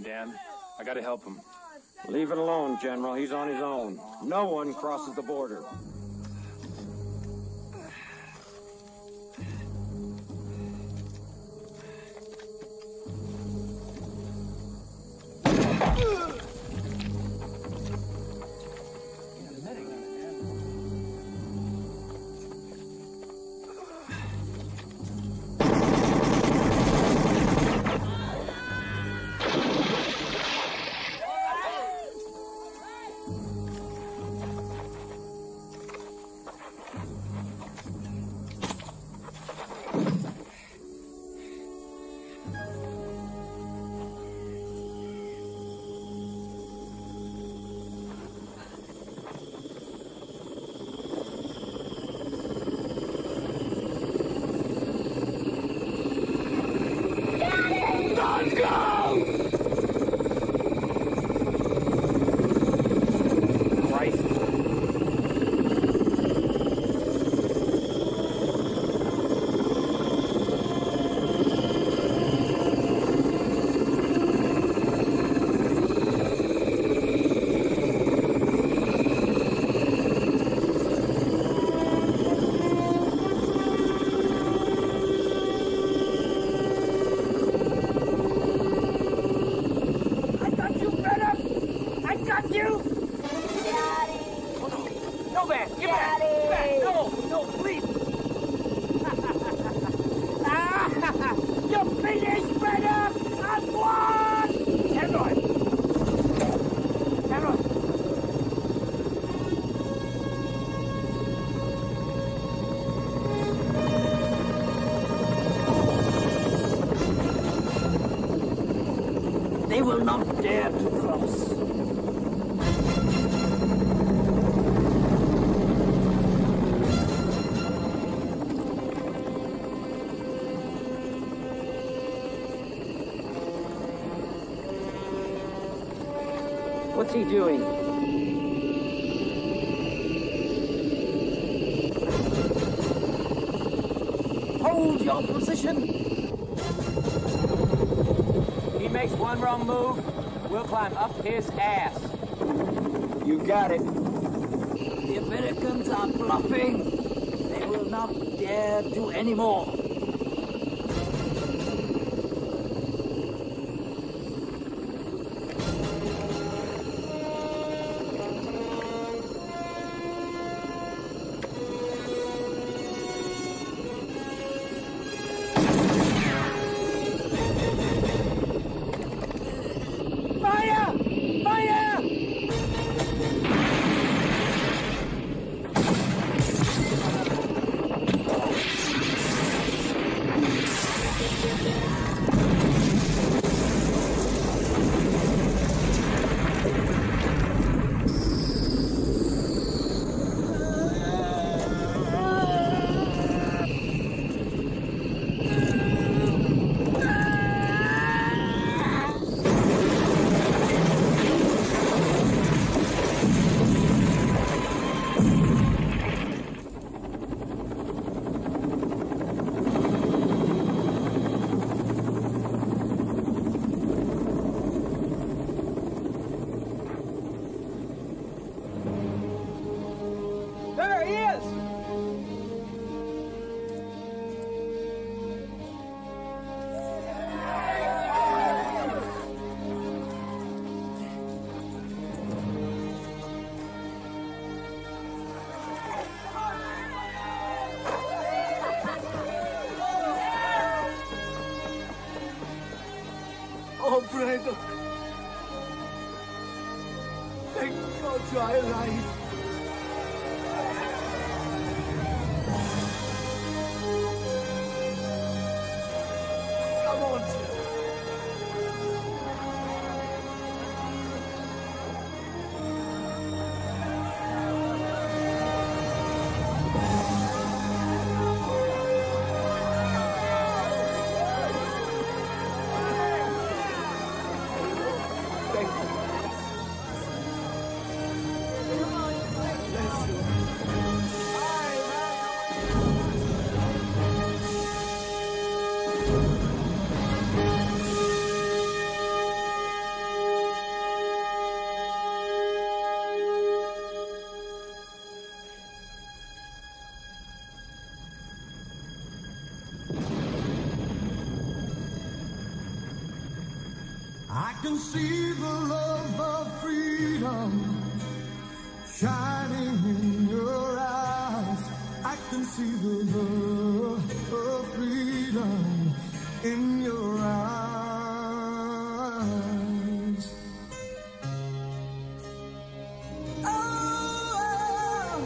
Dan. I gotta help him. Leave it alone, General. He's on his own. No one crosses the border. They will not dare to cross. What's he doing? Hold your position. He makes one wrong move, we'll climb up his ass. You got it. The Americans are bluffing. They will not dare do any more. Oh, Braddock. Thank God you are alive. Come on, sir. Thank you. can see the love of freedom shining in your eyes. I can see the love of freedom in your eyes. Oh,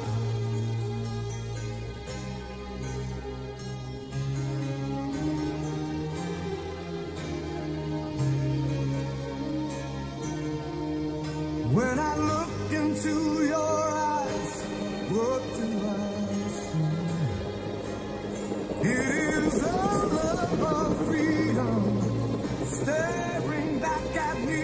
when I look into your eyes, what do I see? It is the love of freedom staring back at me.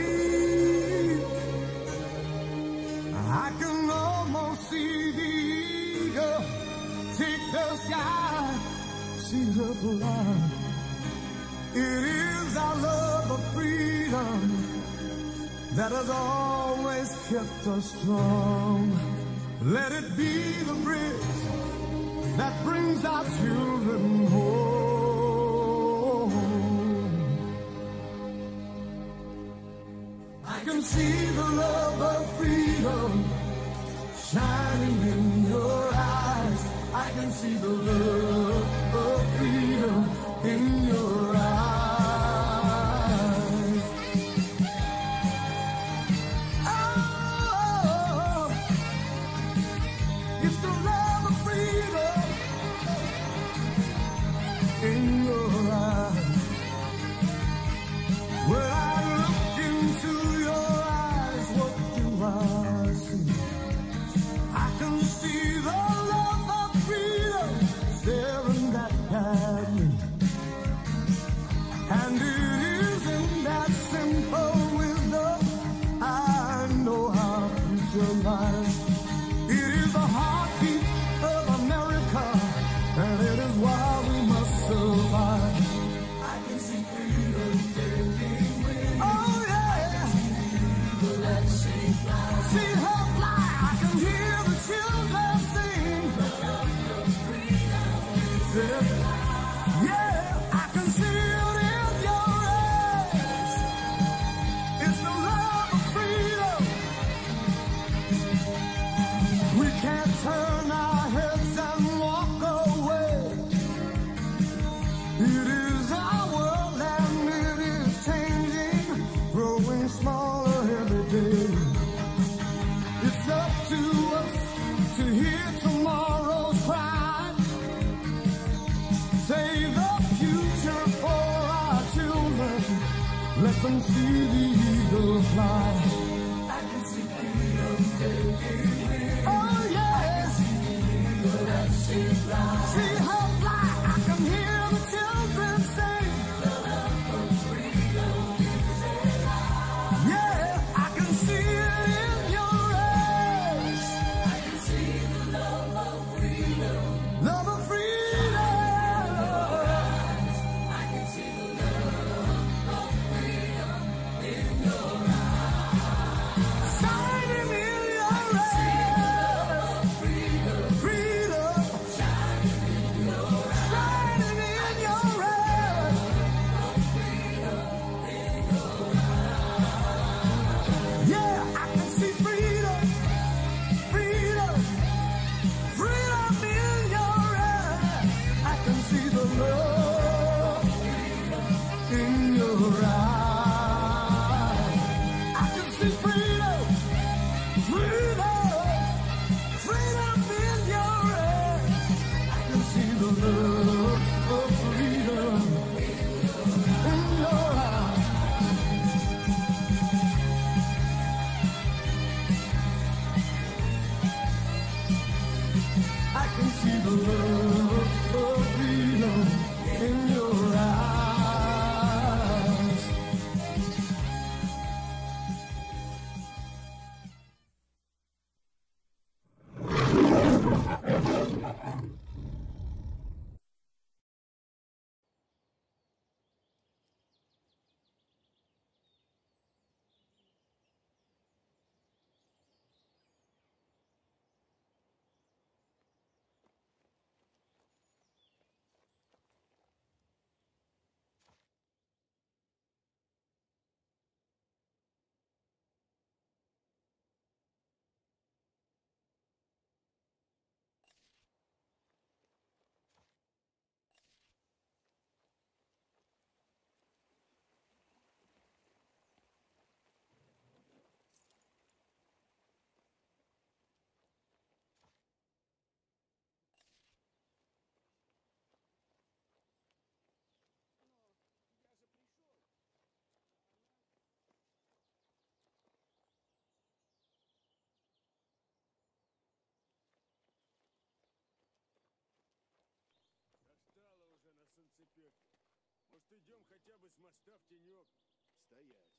I can almost see the eagle take the sky, see her fly. It is our love of freedom that has always kept us strong. Let it be the bridge that brings our children home. I can see the love of freedom shining in your eyes. I can see the love of freedom in your eyes. Oh, it's the love of freedom in your eyes. When I look into your eyes, what do I see? I can see the love of freedom staring back at me. And it is in that simple wisdom I know how future lies. It is the heartbeat of America, and it is why we must survive. I can see freedom taking wings. Oh yeah. See her fly. I can hear the children sing. Yeah, I can see it in your eyes. It's the love of freedom. We can't turn our heads and walk away. It is our world and it is changing, growing smaller every day. It's up to us to hear tomorrow's cry. Save the future for our children. Let them see the eagle fly. I can see freedom taking wings. Oh yes. See her fly. I can hear the children sing. Yeah, I can see it in your eyes. I can see the love of freedom. Love of freedom. I can see the love of freedom in your eyes. Shining in your eyes. Freedom. Freedom. Shining in your eyes. Shining in your eyes. Yeah, I can see freedom. Freedom. Freedom in your eyes. I can see the love in your eyes. I can see freedom. Freedom. Freedom in your eyes. I can see the love of freedom in your eyes. I can see the love of freedom in your eyes. идем хотя бы с моста в тенек. Стоять.